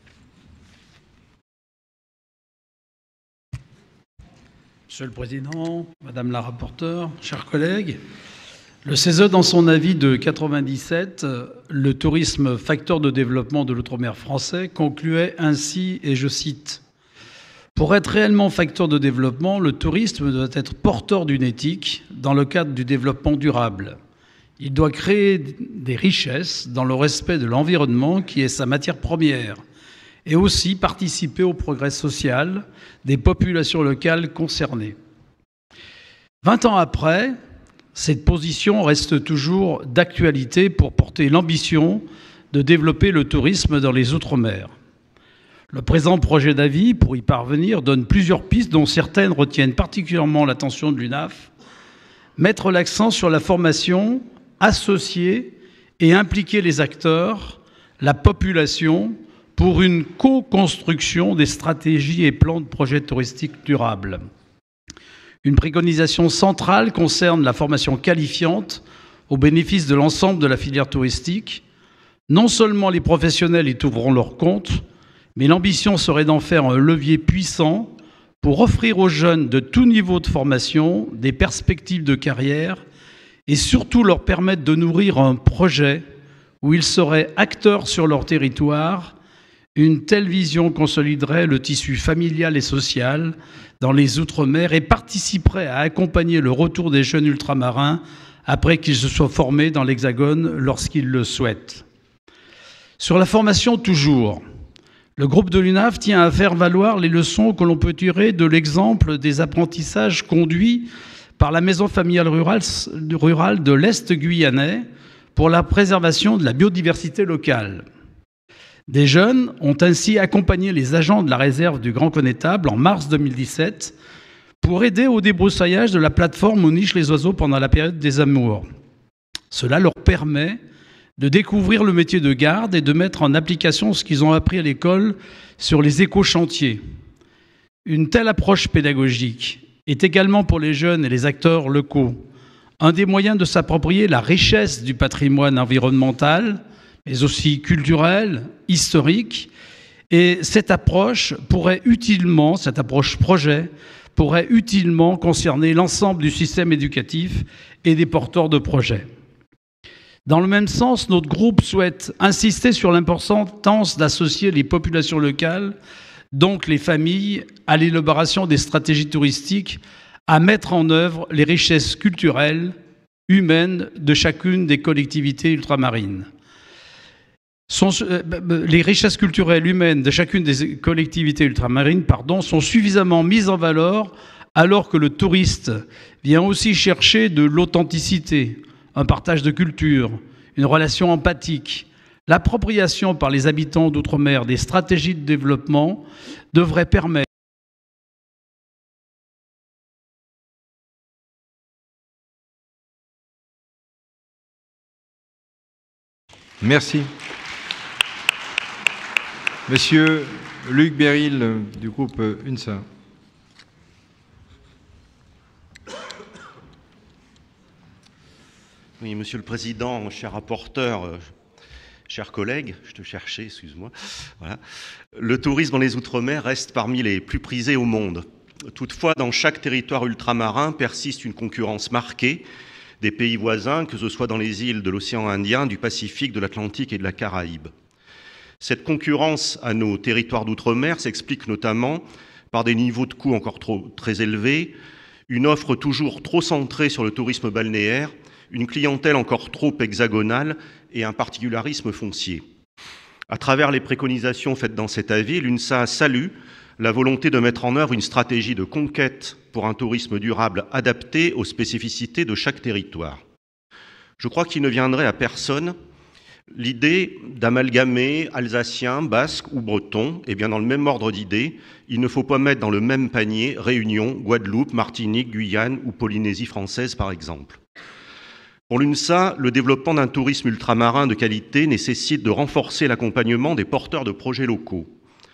Monsieur le Président, Madame la rapporteure, chers collègues, le C E S E, dans son avis de quatre-vingt-dix-sept, le tourisme facteur de développement de l'outre-mer français, concluait ainsi, et je cite, « Pour être réellement facteur de développement, le tourisme doit être porteur d'une éthique dans le cadre du développement durable. Il doit créer des richesses dans le respect de l'environnement qui est sa matière première et aussi participer au progrès social des populations locales concernées. » Vingt ans après, cette position reste toujours d'actualité pour porter l'ambition de développer le tourisme dans les Outre-mer. Le présent projet d'avis, pour y parvenir, donne plusieurs pistes dont certaines retiennent particulièrement l'attention de l'U N A F. Mettre l'accent sur la formation, associer et impliquer les acteurs, la population, pour une co-construction des stratégies et plans de projets touristiques durables. Une préconisation centrale concerne la formation qualifiante au bénéfice de l'ensemble de la filière touristique. Non seulement les professionnels y trouveront leur compte, mais l'ambition serait d'en faire un levier puissant pour offrir aux jeunes de tout niveau de formation des perspectives de carrière et surtout leur permettre de nourrir un projet où ils seraient acteurs sur leur territoire. Une telle vision consoliderait le tissu familial et social dans les Outre-mer et participerait à accompagner le retour des jeunes ultramarins après qu'ils se soient formés dans l'Hexagone lorsqu'ils le souhaitent. Sur la formation toujours, le groupe de l'U N A F tient à faire valoir les leçons que l'on peut tirer de l'exemple des apprentissages conduits par la maison familiale rurale, rurale de l'Est guyanais pour la préservation de la biodiversité locale. Des jeunes ont ainsi accompagné les agents de la réserve du Grand Connétable en mars deux mille dix-sept pour aider au débroussaillage de la plateforme où nichent les oiseaux pendant la période des amours. Cela leur permet de découvrir le métier de garde et de mettre en application ce qu'ils ont appris à l'école sur les éco-chantiers. Une telle approche pédagogique est également pour les jeunes et les acteurs locaux un des moyens de s'approprier la richesse du patrimoine environnemental, mais aussi culturel, historique. Et cette approche pourrait utilement, cette approche projet, pourrait utilement concerner l'ensemble du système éducatif et des porteurs de projets. Dans le même sens, notre groupe souhaite insister sur l'importance d'associer les populations locales, donc les familles, à l'élaboration des stratégies touristiques, à mettre en œuvre les richesses culturelles, humaines de chacune des collectivités ultramarines. Sont, euh, les richesses culturelles humaines de chacune des collectivités ultramarines pardon, sont suffisamment mises en valeur alors que le touriste vient aussi chercher de l'authenticité, un partage de culture, une relation empathique. L'appropriation par les habitants d'outre-mer des stratégies de développement devrait permettre Merci. Monsieur Luc Béril, du groupe UNSA. Oui, Monsieur le Président, cher rapporteur, euh, chers collègues, je te cherchais, excuse-moi. Voilà. Le tourisme dans les Outre-mer reste parmi les plus prisés au monde. Toutefois, dans chaque territoire ultramarin persiste une concurrence marquée des pays voisins, que ce soit dans les îles de l'océan Indien, du Pacifique, de l'Atlantique et de la Caraïbe. Cette concurrence à nos territoires d'outre-mer s'explique notamment par des niveaux de coûts encore trop, très élevés, une offre toujours trop centrée sur le tourisme balnéaire, une clientèle encore trop hexagonale et un particularisme foncier. À travers les préconisations faites dans cet avis, l'UNSA salue la volonté de mettre en œuvre une stratégie de conquête pour un tourisme durable adapté aux spécificités de chaque territoire. Je crois qu'il ne viendrait à personne l'idée d'amalgamer alsaciens, basques ou bretons. Et bien dans le même ordre d'idées, il ne faut pas mettre dans le même panier Réunion, Guadeloupe, Martinique, Guyane ou Polynésie française par exemple. Pour l'UNSA, le développement d'un tourisme ultramarin de qualité nécessite de renforcer l'accompagnement des porteurs de projets locaux,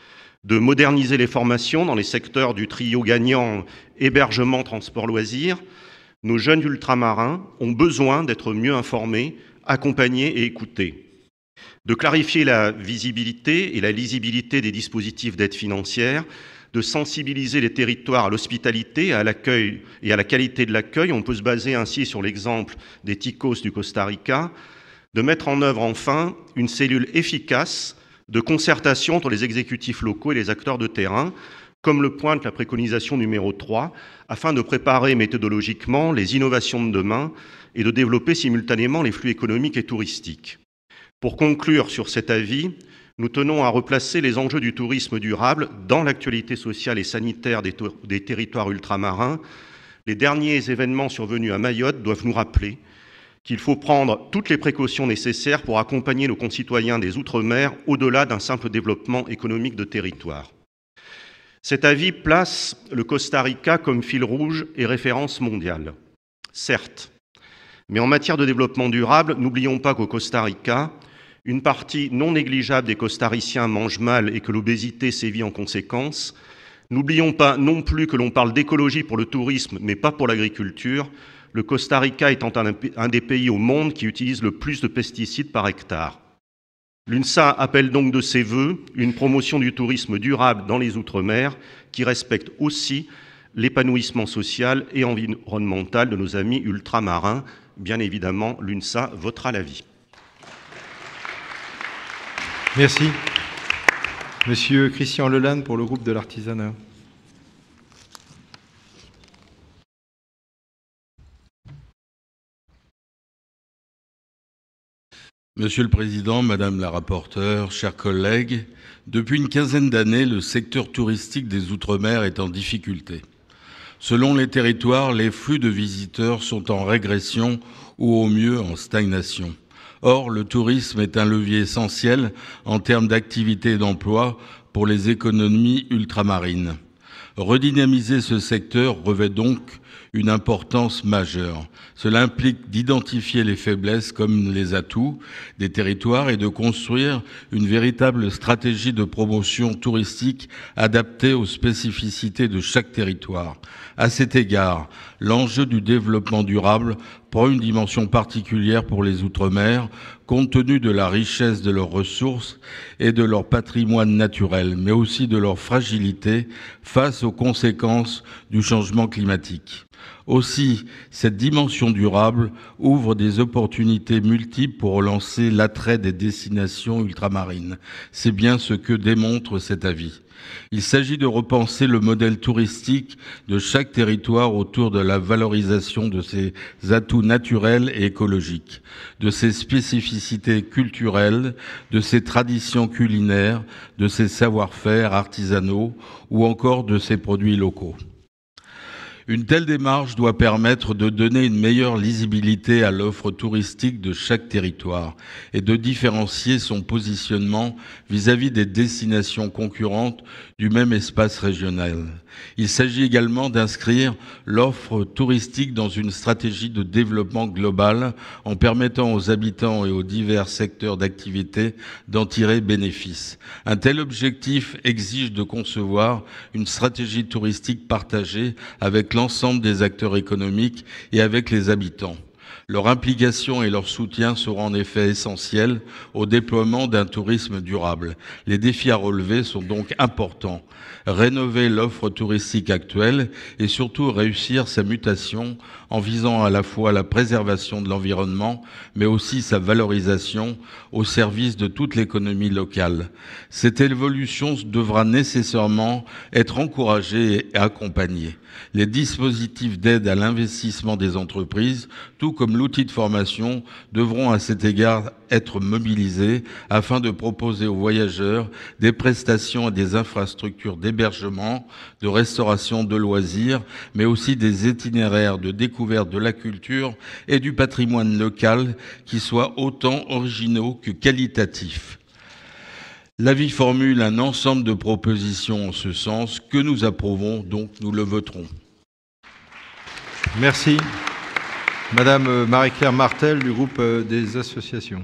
de moderniser les formations dans les secteurs du trio gagnant hébergement, transport, loisirs. Nos jeunes ultramarins ont besoin d'être mieux informés, accompagnés et écoutés, de clarifier la visibilité et la lisibilité des dispositifs d'aide financière, de sensibiliser les territoires à l'hospitalité, à l'accueil et à la qualité de l'accueil. On peut se baser ainsi sur l'exemple des Ticos du Costa Rica, de mettre en œuvre enfin une cellule efficace de concertation entre les exécutifs locaux et les acteurs de terrain, comme le pointe la préconisation numéro trois, afin de préparer méthodologiquement les innovations de demain et de développer simultanément les flux économiques et touristiques. Pour conclure sur cet avis, nous tenons à replacer les enjeux du tourisme durable dans l'actualité sociale et sanitaire des, des territoires ultramarins. Les derniers événements survenus à Mayotte doivent nous rappeler qu'il faut prendre toutes les précautions nécessaires pour accompagner nos concitoyens des Outre-mer au-delà d'un simple développement économique de territoire. Cet avis place le Costa Rica comme fil rouge et référence mondiale. Certes, mais en matière de développement durable, n'oublions pas qu'au Costa Rica, Une partie non négligeable des costariciens mangent mal et que l'obésité sévit en conséquence. N'oublions pas non plus que l'on parle d'écologie pour le tourisme, mais pas pour l'agriculture, le Costa Rica étant un, un des pays au monde qui utilise le plus de pesticides par hectare. L'UNSA appelle donc de ses vœux une promotion du tourisme durable dans les Outre-mer qui respecte aussi l'épanouissement social et environnemental de nos amis ultramarins. Bien évidemment, l'UNSA votera l'avis. Merci. Monsieur Christian Lelanne pour le groupe de l'artisanat. Monsieur le Président, Madame la rapporteure, chers collègues, depuis une quinzaine d'années, le secteur touristique des Outre-mer est en difficulté. Selon les territoires, les flux de visiteurs sont en régression ou au mieux en stagnation. Or, le tourisme est un levier essentiel en termes d'activité et d'emploi pour les économies ultramarines. Redynamiser ce secteur revêt donc une importance majeure. Cela implique d'identifier les faiblesses comme les atouts des territoires et de construire une véritable stratégie de promotion touristique adaptée aux spécificités de chaque territoire. À cet égard, l'enjeu du développement durable prend une dimension particulière pour les Outre-mer, compte tenu de la richesse de leurs ressources et de leur patrimoine naturel, mais aussi de leur fragilité face aux conséquences du changement climatique. Aussi, cette dimension durable ouvre des opportunités multiples pour relancer l'attrait des destinations ultramarines. C'est bien ce que démontre cet avis. Il s'agit de repenser le modèle touristique de chaque territoire autour de la valorisation de ses atouts naturels et écologiques, de ses spécificités culturelles, de ses traditions culinaires, de ses savoir-faire artisanaux ou encore de ses produits locaux. Une telle démarche doit permettre de donner une meilleure lisibilité à l'offre touristique de chaque territoire et de différencier son positionnement vis-à-vis des destinations concurrentes du même espace régional. Il s'agit également d'inscrire l'offre touristique dans une stratégie de développement global en permettant aux habitants et aux divers secteurs d'activité d'en tirer bénéfice. Un tel objectif exige de concevoir une stratégie touristique partagée avec l'ensemble des acteurs économiques et avec les habitants. Leur implication et leur soutien seront en effet essentiels au déploiement d'un tourisme durable. Les défis à relever sont donc importants. Rénover l'offre touristique actuelle et surtout réussir sa mutation en visant à la fois la préservation de l'environnement, mais aussi sa valorisation au service de toute l'économie locale. Cette évolution devra nécessairement être encouragée et accompagnée. Les dispositifs d'aide à l'investissement des entreprises, tout comme l'outil de formation, devront à cet égard être mobilisés afin de proposer aux voyageurs des prestations et des infrastructures d'hébergement, de restauration, de loisirs, mais aussi des itinéraires de découverte de la culture et du patrimoine local qui soient autant originaux que qualitatifs. L'avis formule un ensemble de propositions en ce sens que nous approuvons, donc nous le voterons. Merci. Madame Marie-Claire Martel du groupe des associations.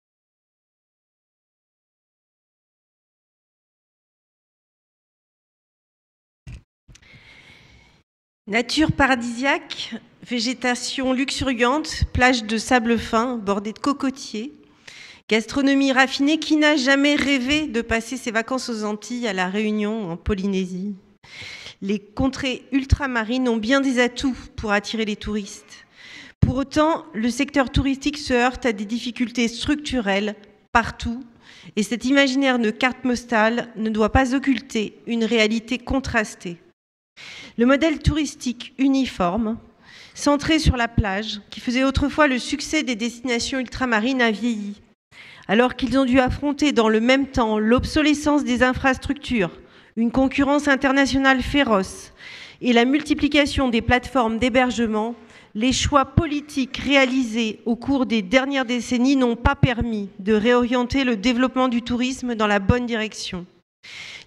Nature paradisiaque, végétation luxuriante, plage de sable fin bordée de cocotiers, gastronomie raffinée, qui n'a jamais rêvé de passer ses vacances aux Antilles, à La Réunion, en Polynésie? Les contrées ultramarines ont bien des atouts pour attirer les touristes. Pour autant, le secteur touristique se heurte à des difficultés structurelles partout, et cet imaginaire de carte postale ne doit pas occulter une réalité contrastée. Le modèle touristique uniforme, centré sur la plage, qui faisait autrefois le succès des destinations ultramarines, a vieilli, alors qu'ils ont dû affronter dans le même temps l'obsolescence des infrastructures, une concurrence internationale féroce et la multiplication des plateformes d'hébergement. Les choix politiques réalisés au cours des dernières décennies n'ont pas permis de réorienter le développement du tourisme dans la bonne direction.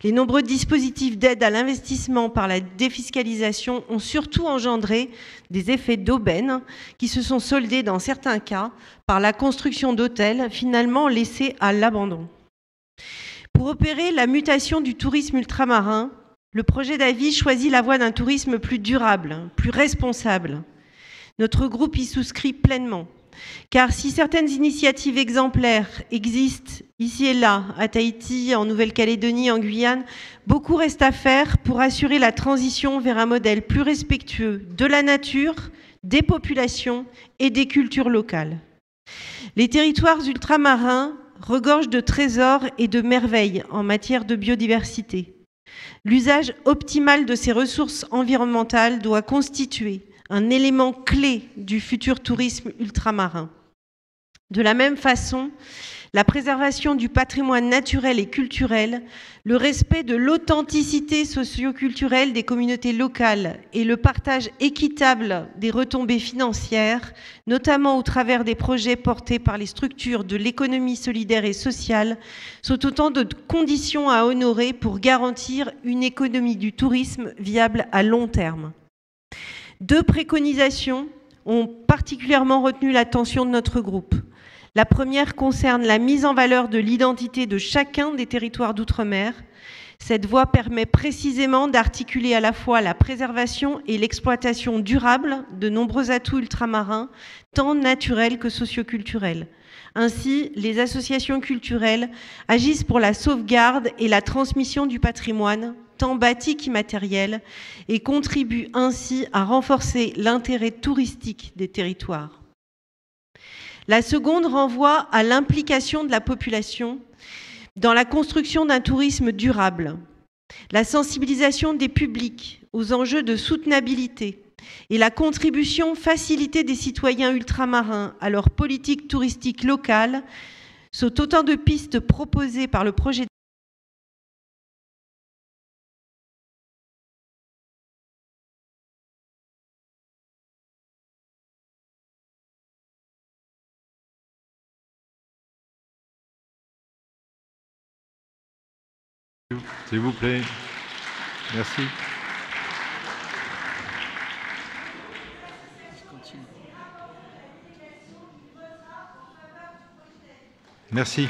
Les nombreux dispositifs d'aide à l'investissement par la défiscalisation ont surtout engendré des effets d'aubaine qui se sont soldés dans certains cas par la construction d'hôtels finalement laissés à l'abandon. Pour opérer la mutation du tourisme ultramarin, le projet d'avis choisit la voie d'un tourisme plus durable, plus responsable. Notre groupe y souscrit pleinement. Car si certaines initiatives exemplaires existent ici et là, à Tahiti, en Nouvelle-Calédonie, en Guyane, beaucoup reste à faire pour assurer la transition vers un modèle plus respectueux de la nature, des populations et des cultures locales. Les territoires ultramarins regorgent de trésors et de merveilles en matière de biodiversité. L'usage optimal de ces ressources environnementales doit constituer un élément clé du futur tourisme ultramarin. De la même façon, la préservation du patrimoine naturel et culturel, le respect de l'authenticité socio-culturelle des communautés locales et le partage équitable des retombées financières, notamment au travers des projets portés par les structures de l'économie solidaire et sociale, sont autant de conditions à honorer pour garantir une économie du tourisme viable à long terme. Deux préconisations ont particulièrement retenu l'attention de notre groupe. La première concerne la mise en valeur de l'identité de chacun des territoires d'outre-mer. Cette voie permet précisément d'articuler à la fois la préservation et l'exploitation durable de nombreux atouts ultramarins, tant naturels que socioculturels. Ainsi, les associations culturelles agissent pour la sauvegarde et la transmission du patrimoine, tant bâti qu'immatériel, et contribuent ainsi à renforcer l'intérêt touristique des territoires. La seconde renvoie à l'implication de la population dans la construction d'un tourisme durable, la sensibilisation des publics aux enjeux de soutenabilité et la contribution facilitée des citoyens ultramarins à leur politique touristique locale sont autant de pistes proposées par le projet. S'il vous plaît. Merci. Merci.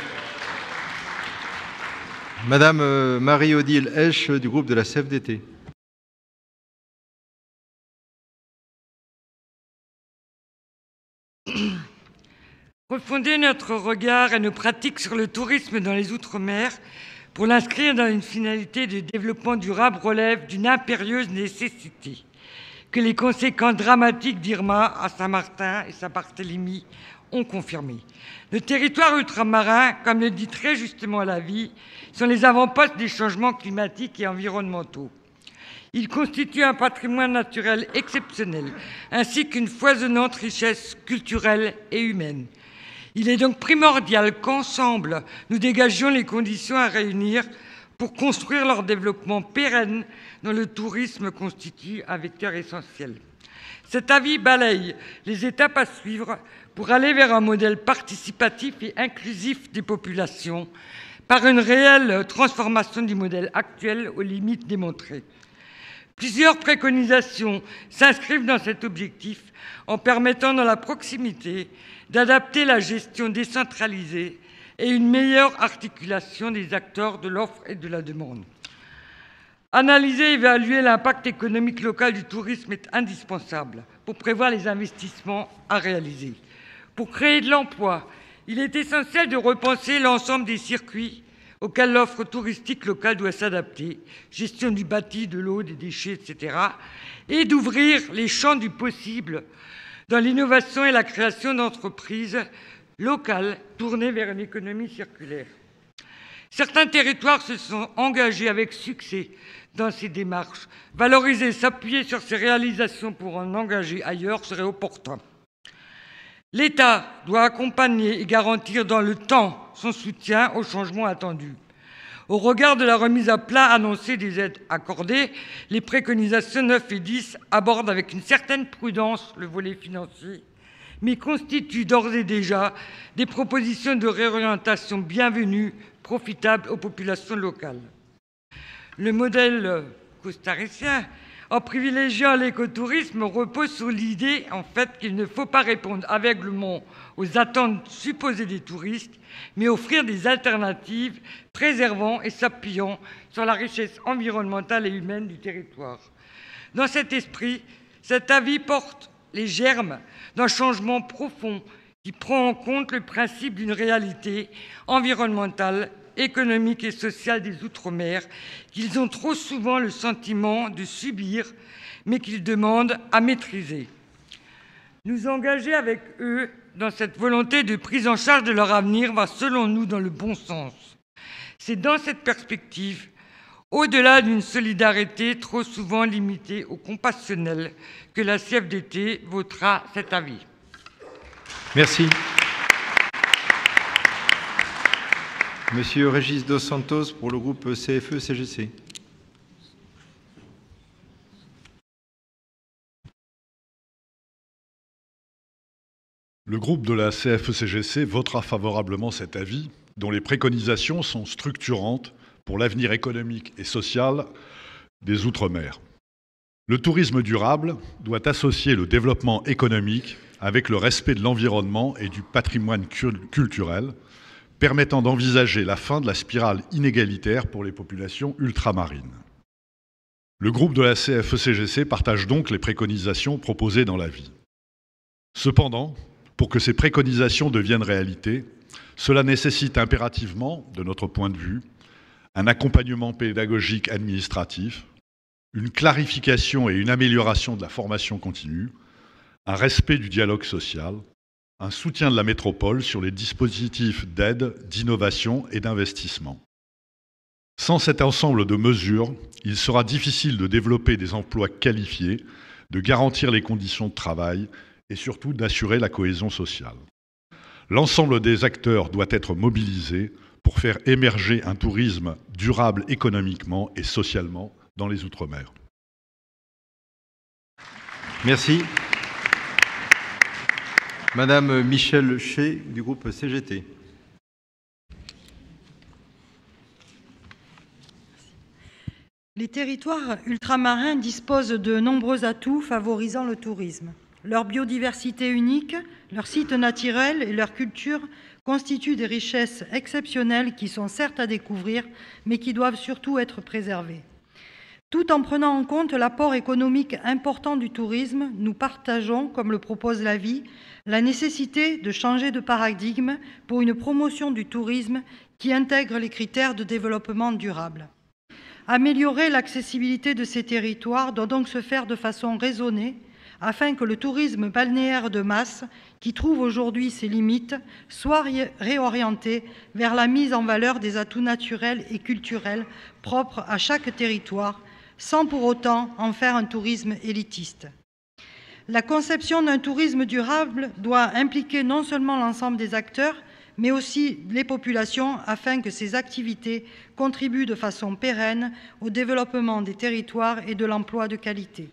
Madame euh, Marie-Odile Esch du groupe de la C F D T. Refonder notre regard et nos pratiques sur le tourisme dans les Outre-mer pour l'inscrire dans une finalité de développement durable relève d'une impérieuse nécessité que les conséquences dramatiques d'Irma à Saint-Martin et Saint-Barthélemy ont confirmé. Le territoire ultramarin, comme le dit très justement l'avis, sont les avant-postes des changements climatiques et environnementaux. Il constitue un patrimoine naturel exceptionnel, ainsi qu'une foisonnante richesse culturelle et humaine. Il est donc primordial qu'ensemble, nous dégagions les conditions à réunir pour construire leur développement pérenne dont le tourisme constitue un vecteur essentiel. Cet avis balaye les étapes à suivre pour aller vers un modèle participatif et inclusif des populations par une réelle transformation du modèle actuel aux limites démontrées. Plusieurs préconisations s'inscrivent dans cet objectif en permettant dans la proximité d'adapter la gestion décentralisée et une meilleure articulation des acteurs de l'offre et de la demande. Analyser et évaluer l'impact économique local du tourisme est indispensable pour prévoir les investissements à réaliser. Pour créer de l'emploi, il est essentiel de repenser l'ensemble des circuits auxquels l'offre touristique locale doit s'adapter, gestion du bâti, de l'eau, des déchets, et cetera, et d'ouvrir les champs du possible dans l'innovation et la création d'entreprises locales tournées vers une économie circulaire. Certains territoires se sont engagés avec succès dans ces démarches. Valoriser, s'appuyer sur ces réalisations pour en engager ailleurs serait opportun. L'État doit accompagner et garantir dans le temps son soutien aux changements attendus. Au regard de la remise à plat annoncée des aides accordées, les préconisations neuf et dix abordent avec une certaine prudence le volet financier, mais constituent d'ores et déjà des propositions de réorientation bienvenues, profitables aux populations locales. Le modèle costaricien, en privilégiant l'écotourisme, repose sur l'idée en fait qu'il ne faut pas répondre aveuglément aux attentes supposées des touristes, mais offrir des alternatives préservant et s'appuyant sur la richesse environnementale et humaine du territoire. Dans cet esprit, cet avis porte les germes d'un changement profond qui prend en compte le principe d'une réalité environnementale, économique et sociale des Outre-mer qu'ils ont trop souvent le sentiment de subir, mais qu'ils demandent à maîtriser. Nous engager avec eux dans cette volonté de prise en charge de leur avenir va, selon nous, dans le bon sens. C'est dans cette perspective, au-delà d'une solidarité trop souvent limitée au compassionnel, que la C F D T votera cet avis. Merci. Monsieur Régis Dos Santos pour le groupe C F E C G C. Le groupe de la C F E C G C votera favorablement cet avis, dont les préconisations sont structurantes pour l'avenir économique et social des Outre-mer. Le tourisme durable doit associer le développement économique avec le respect de l'environnement et du patrimoine culturel, permettant d'envisager la fin de la spirale inégalitaire pour les populations ultramarines. Le groupe de la C F E C G C partage donc les préconisations proposées dans l'avis. Cependant, pour que ces préconisations deviennent réalité, cela nécessite impérativement, de notre point de vue, un accompagnement pédagogique administratif, une clarification et une amélioration de la formation continue, un respect du dialogue social, un soutien de la métropole sur les dispositifs d'aide, d'innovation et d'investissement. Sans cet ensemble de mesures, il sera difficile de développer des emplois qualifiés, de garantir les conditions de travail et surtout d'assurer la cohésion sociale. L'ensemble des acteurs doit être mobilisé pour faire émerger un tourisme durable économiquement et socialement dans les Outre-mer. Merci. Madame Michèle Chez du groupe C G T. Les territoires ultramarins disposent de nombreux atouts favorisant le tourisme. Leur biodiversité unique, leurs sites naturels et leur culture constituent des richesses exceptionnelles qui sont certes à découvrir, mais qui doivent surtout être préservées. Tout en prenant en compte l'apport économique important du tourisme, nous partageons, comme le propose l'avis, la nécessité de changer de paradigme pour une promotion du tourisme qui intègre les critères de développement durable. Améliorer l'accessibilité de ces territoires doit donc se faire de façon raisonnée, afin que le tourisme balnéaire de masse, qui trouve aujourd'hui ses limites, soit réorienté vers la mise en valeur des atouts naturels et culturels propres à chaque territoire, sans pour autant en faire un tourisme élitiste. La conception d'un tourisme durable doit impliquer non seulement l'ensemble des acteurs, mais aussi les populations, afin que ces activités contribuent de façon pérenne au développement des territoires et de l'emploi de qualité.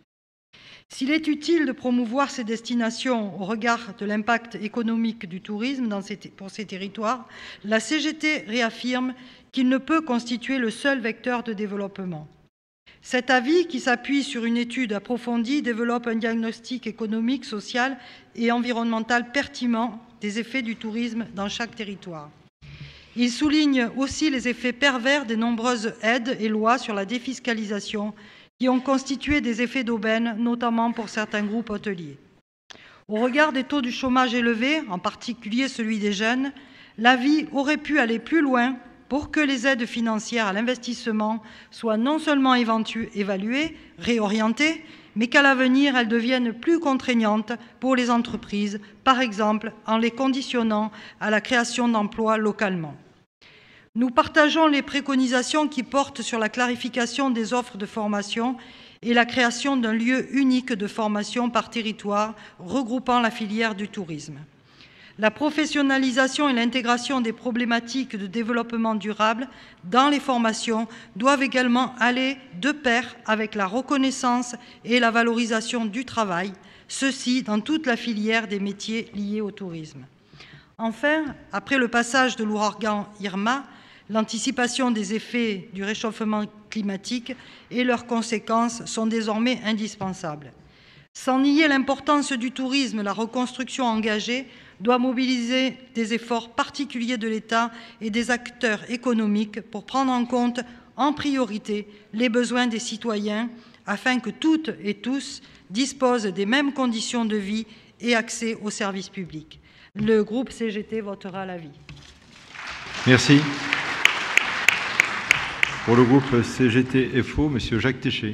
S'il est utile de promouvoir ces destinations au regard de l'impact économique du tourisme dans ces pour ces territoires, la C G T réaffirme qu'il ne peut constituer le seul vecteur de développement. Cet avis, qui s'appuie sur une étude approfondie, développe un diagnostic économique, social et environnemental pertinent des effets du tourisme dans chaque territoire. Il souligne aussi les effets pervers des nombreuses aides et lois sur la défiscalisation qui ont constitué des effets d'aubaine, notamment pour certains groupes hôteliers. Au regard des taux du chômage élevés, en particulier celui des jeunes, l'avis aurait pu aller plus loin pour que les aides financières à l'investissement soient non seulement évaluées, réorientées, mais qu'à l'avenir, elles deviennent plus contraignantes pour les entreprises, par exemple en les conditionnant à la création d'emplois localement. Nous partageons les préconisations qui portent sur la clarification des offres de formation et la création d'un lieu unique de formation par territoire regroupant la filière du tourisme. La professionnalisation et l'intégration des problématiques de développement durable dans les formations doivent également aller de pair avec la reconnaissance et la valorisation du travail, ceci dans toute la filière des métiers liés au tourisme. Enfin, après le passage de l'ouragan Irma, L'anticipation des effets du réchauffement climatique et leurs conséquences sont désormais indispensables. Sans nier l'importance du tourisme, la reconstruction engagée doit mobiliser des efforts particuliers de l'État et des acteurs économiques pour prendre en compte en priorité les besoins des citoyens afin que toutes et tous disposent des mêmes conditions de vie et accès aux services publics. Le groupe C G T votera l'avis. Merci. Pour le groupe C G T F O, Monsieur Jacques Téché.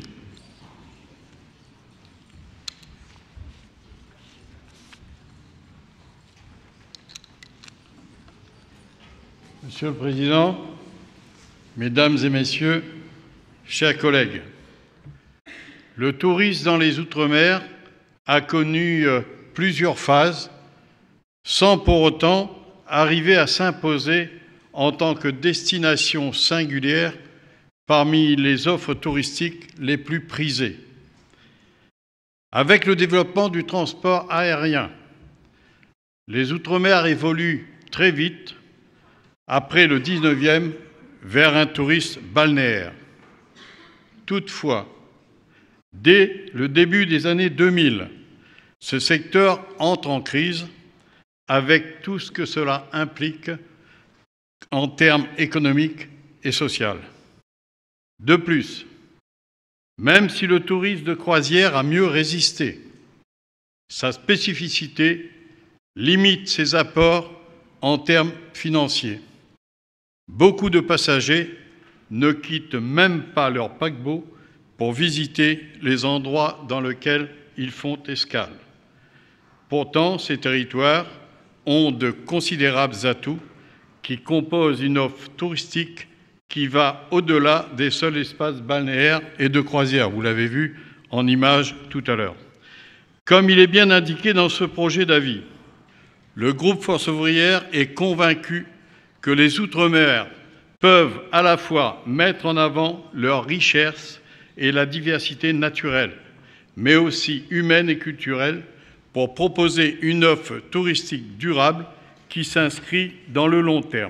Monsieur le Président, Mesdames et Messieurs, chers collègues, le tourisme dans les Outre-mer a connu plusieurs phases sans pour autant arriver à s'imposer en tant que destination singulière parmi les offres touristiques les plus prisées. Avec le développement du transport aérien, les Outre-mer évoluent très vite après le dix-neuvième vers un tourisme balnéaire. Toutefois, dès le début des années deux mille, ce secteur entre en crise avec tout ce que cela implique en termes économiques et sociaux. De plus, même si le tourisme de croisière a mieux résisté, sa spécificité limite ses apports en termes financiers. Beaucoup de passagers ne quittent même pas leur paquebot pour visiter les endroits dans lesquels ils font escale. Pourtant, ces territoires ont de considérables atouts qui composent une offre touristique qui va au-delà des seuls espaces balnéaires et de croisière. Vous l'avez vu en image tout à l'heure. Comme il est bien indiqué dans ce projet d'avis, le groupe Force ouvrière est convaincu que les Outre-mer peuvent à la fois mettre en avant leur richesse et la diversité naturelle, mais aussi humaine et culturelle, pour proposer une offre touristique durable qui s'inscrit dans le long terme.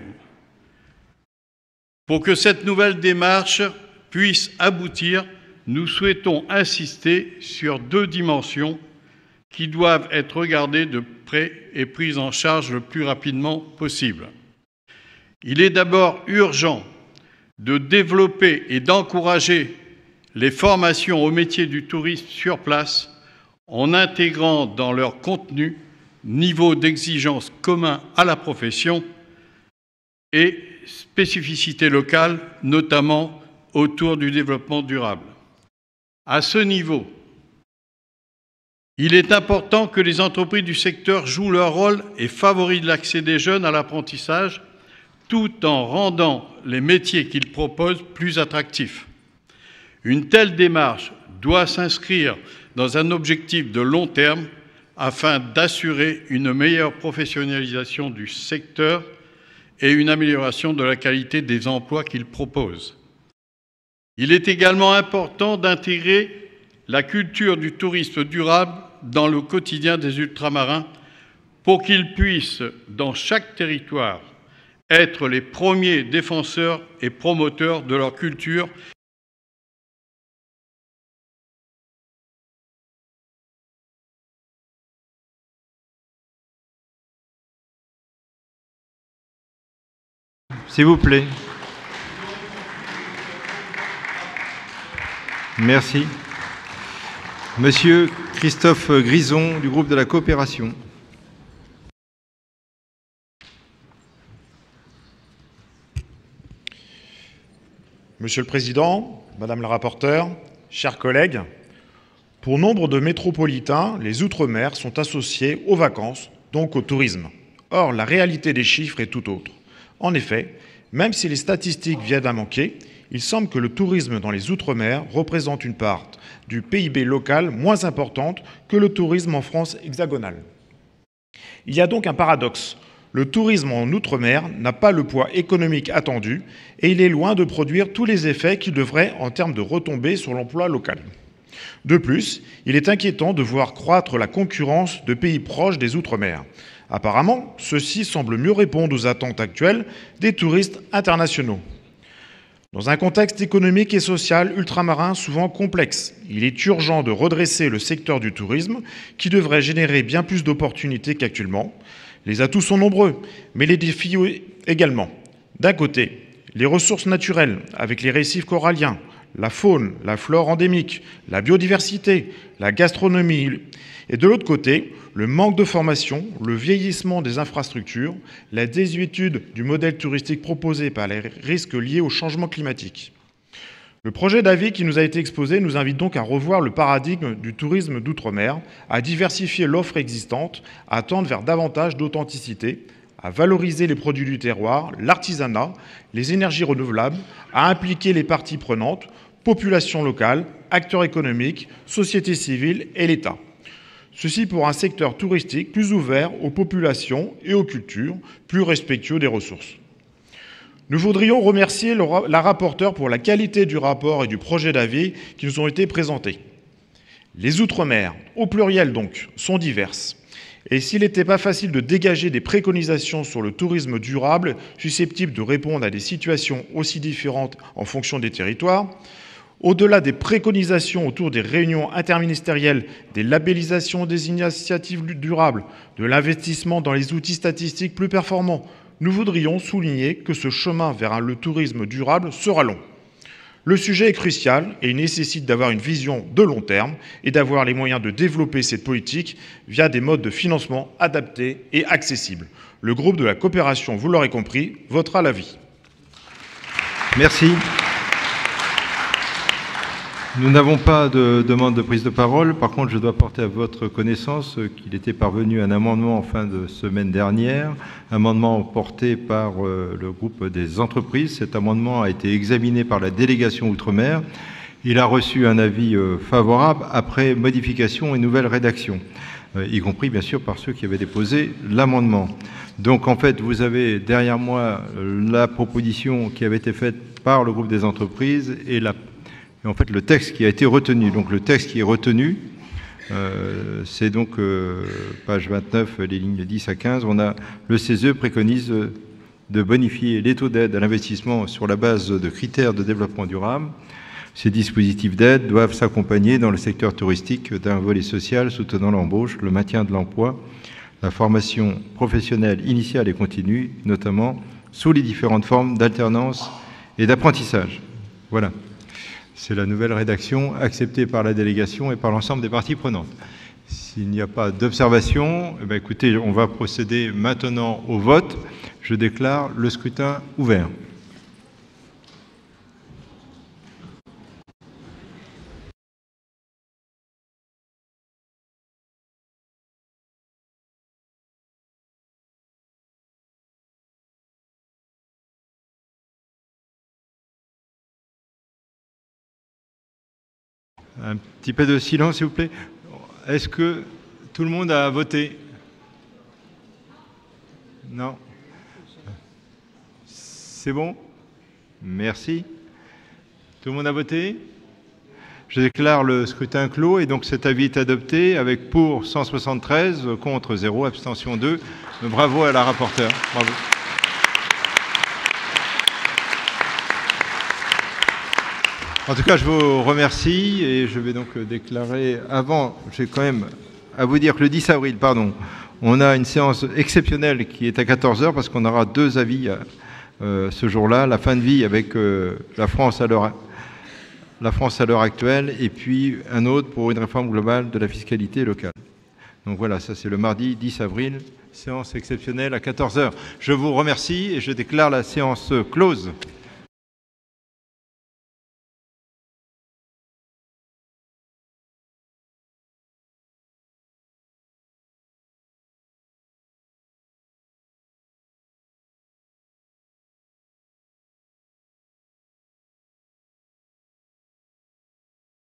Pour que cette nouvelle démarche puisse aboutir, nous souhaitons insister sur deux dimensions qui doivent être regardées de près et prises en charge le plus rapidement possible. Il est d'abord urgent de développer et d'encourager les formations au métier du tourisme sur place en intégrant dans leur contenu niveau d'exigence commun à la profession et spécificités locales, notamment autour du développement durable. À ce niveau, il est important que les entreprises du secteur jouent leur rôle et favorisent l'accès des jeunes à l'apprentissage, tout en rendant les métiers qu'ils proposent plus attractifs. Une telle démarche doit s'inscrire dans un objectif de long terme afin d'assurer une meilleure professionnalisation du secteur et une amélioration de la qualité des emplois qu'il propose. Il est également important d'intégrer la culture du tourisme durable dans le quotidien des ultramarins pour qu'ils puissent, dans chaque territoire, être les premiers défenseurs et promoteurs de leur culture. S'il vous plaît. Merci. Monsieur Christophe Grison, du groupe de la Coopération. Monsieur le Président, Madame la rapporteure, chers collègues, pour nombre de métropolitains, les Outre-mer sont associés aux vacances, donc au tourisme. Or, la réalité des chiffres est tout autre. En effet, même si les statistiques viennent à manquer, il semble que le tourisme dans les Outre-mer représente une part du P I B local moins importante que le tourisme en France hexagonale. Il y a donc un paradoxe. Le tourisme en Outre-mer n'a pas le poids économique attendu et il est loin de produire tous les effets qu'il devrait en termes de retombées sur l'emploi local. De plus, il est inquiétant de voir croître la concurrence de pays proches des Outre-mer. Apparemment, ceci semble mieux répondre aux attentes actuelles des touristes internationaux. Dans un contexte économique et social ultramarin souvent complexe, il est urgent de redresser le secteur du tourisme qui devrait générer bien plus d'opportunités qu'actuellement. Les atouts sont nombreux, mais les défis également. D'un côté, les ressources naturelles avec les récifs coralliens, la faune, la flore endémique, la biodiversité, la gastronomie. Et de l'autre côté, le manque de formation, le vieillissement des infrastructures, la désuétude du modèle touristique proposé par les risques liés au changement climatique. Le projet d'avis qui nous a été exposé nous invite donc à revoir le paradigme du tourisme d'outre-mer, à diversifier l'offre existante, à tendre vers davantage d'authenticité, à valoriser les produits du terroir, l'artisanat, les énergies renouvelables, à impliquer les parties prenantes, population locale, acteurs économiques, société civile et l'État. Ceci pour un secteur touristique plus ouvert aux populations et aux cultures, plus respectueux des ressources. Nous voudrions remercier la rapporteure pour la qualité du rapport et du projet d'avis qui nous ont été présentés. Les Outre-mer, au pluriel donc, sont diverses. Et s'il n'était pas facile de dégager des préconisations sur le tourisme durable, susceptibles de répondre à des situations aussi différentes en fonction des territoires, au-delà des préconisations autour des réunions interministérielles, des labellisations des initiatives durables, de l'investissement dans les outils statistiques plus performants, nous voudrions souligner que ce chemin vers le tourisme durable sera long. Le sujet est crucial et il nécessite d'avoir une vision de long terme et d'avoir les moyens de développer cette politique via des modes de financement adaptés et accessibles. Le groupe de la coopération, vous l'aurez compris, votera l'avis. Merci. Nous n'avons pas de demande de prise de parole. Par contre, je dois porter à votre connaissance qu'il était parvenu un amendement en fin de semaine dernière, amendement porté par le groupe des entreprises. Cet amendement a été examiné par la délégation Outre-mer. Il a reçu un avis favorable après modification et nouvelle rédaction, y compris bien sûr par ceux qui avaient déposé l'amendement. Donc en fait, vous avez derrière moi la proposition qui avait été faite par le groupe des entreprises et la Et en fait, le texte qui a été retenu. Donc, le texte qui est retenu, euh, c'est donc euh, page vingt-neuf, les lignes dix à quinze. On a le C E S E préconise de bonifier les taux d'aide à l'investissement sur la base de critères de développement durable. Ces dispositifs d'aide doivent s'accompagner dans le secteur touristique d'un volet social soutenant l'embauche, le maintien de l'emploi, la formation professionnelle initiale et continue, notamment sous les différentes formes d'alternance et d'apprentissage. Voilà. C'est la nouvelle rédaction acceptée par la délégation et par l'ensemble des parties prenantes. S'il n'y a pas d'observation, eh bien, écoutez, on va procéder maintenant au vote. Je déclare le scrutin ouvert. Un petit peu de silence, s'il vous plaît. Est-ce que tout le monde a voté? Non. C'est bon? Merci. Tout le monde a voté? Je déclare le scrutin clos et donc cet avis est adopté avec pour cent soixante-treize, contre zéro, abstention deux. Bravo à la rapporteure. Bravo. En tout cas, je vous remercie et je vais donc déclarer, avant, j'ai quand même à vous dire que le dix avril, pardon, on a une séance exceptionnelle qui est à quatorze heures parce qu'on aura deux avis euh, ce jour-là, la fin de vie avec euh, la France à l'heure la France à l'heure actuelle et puis un autre pour une réforme globale de la fiscalité locale. Donc voilà, ça c'est le mardi dix avril, séance exceptionnelle à quatorze heures. Je vous remercie et je déclare la séance close.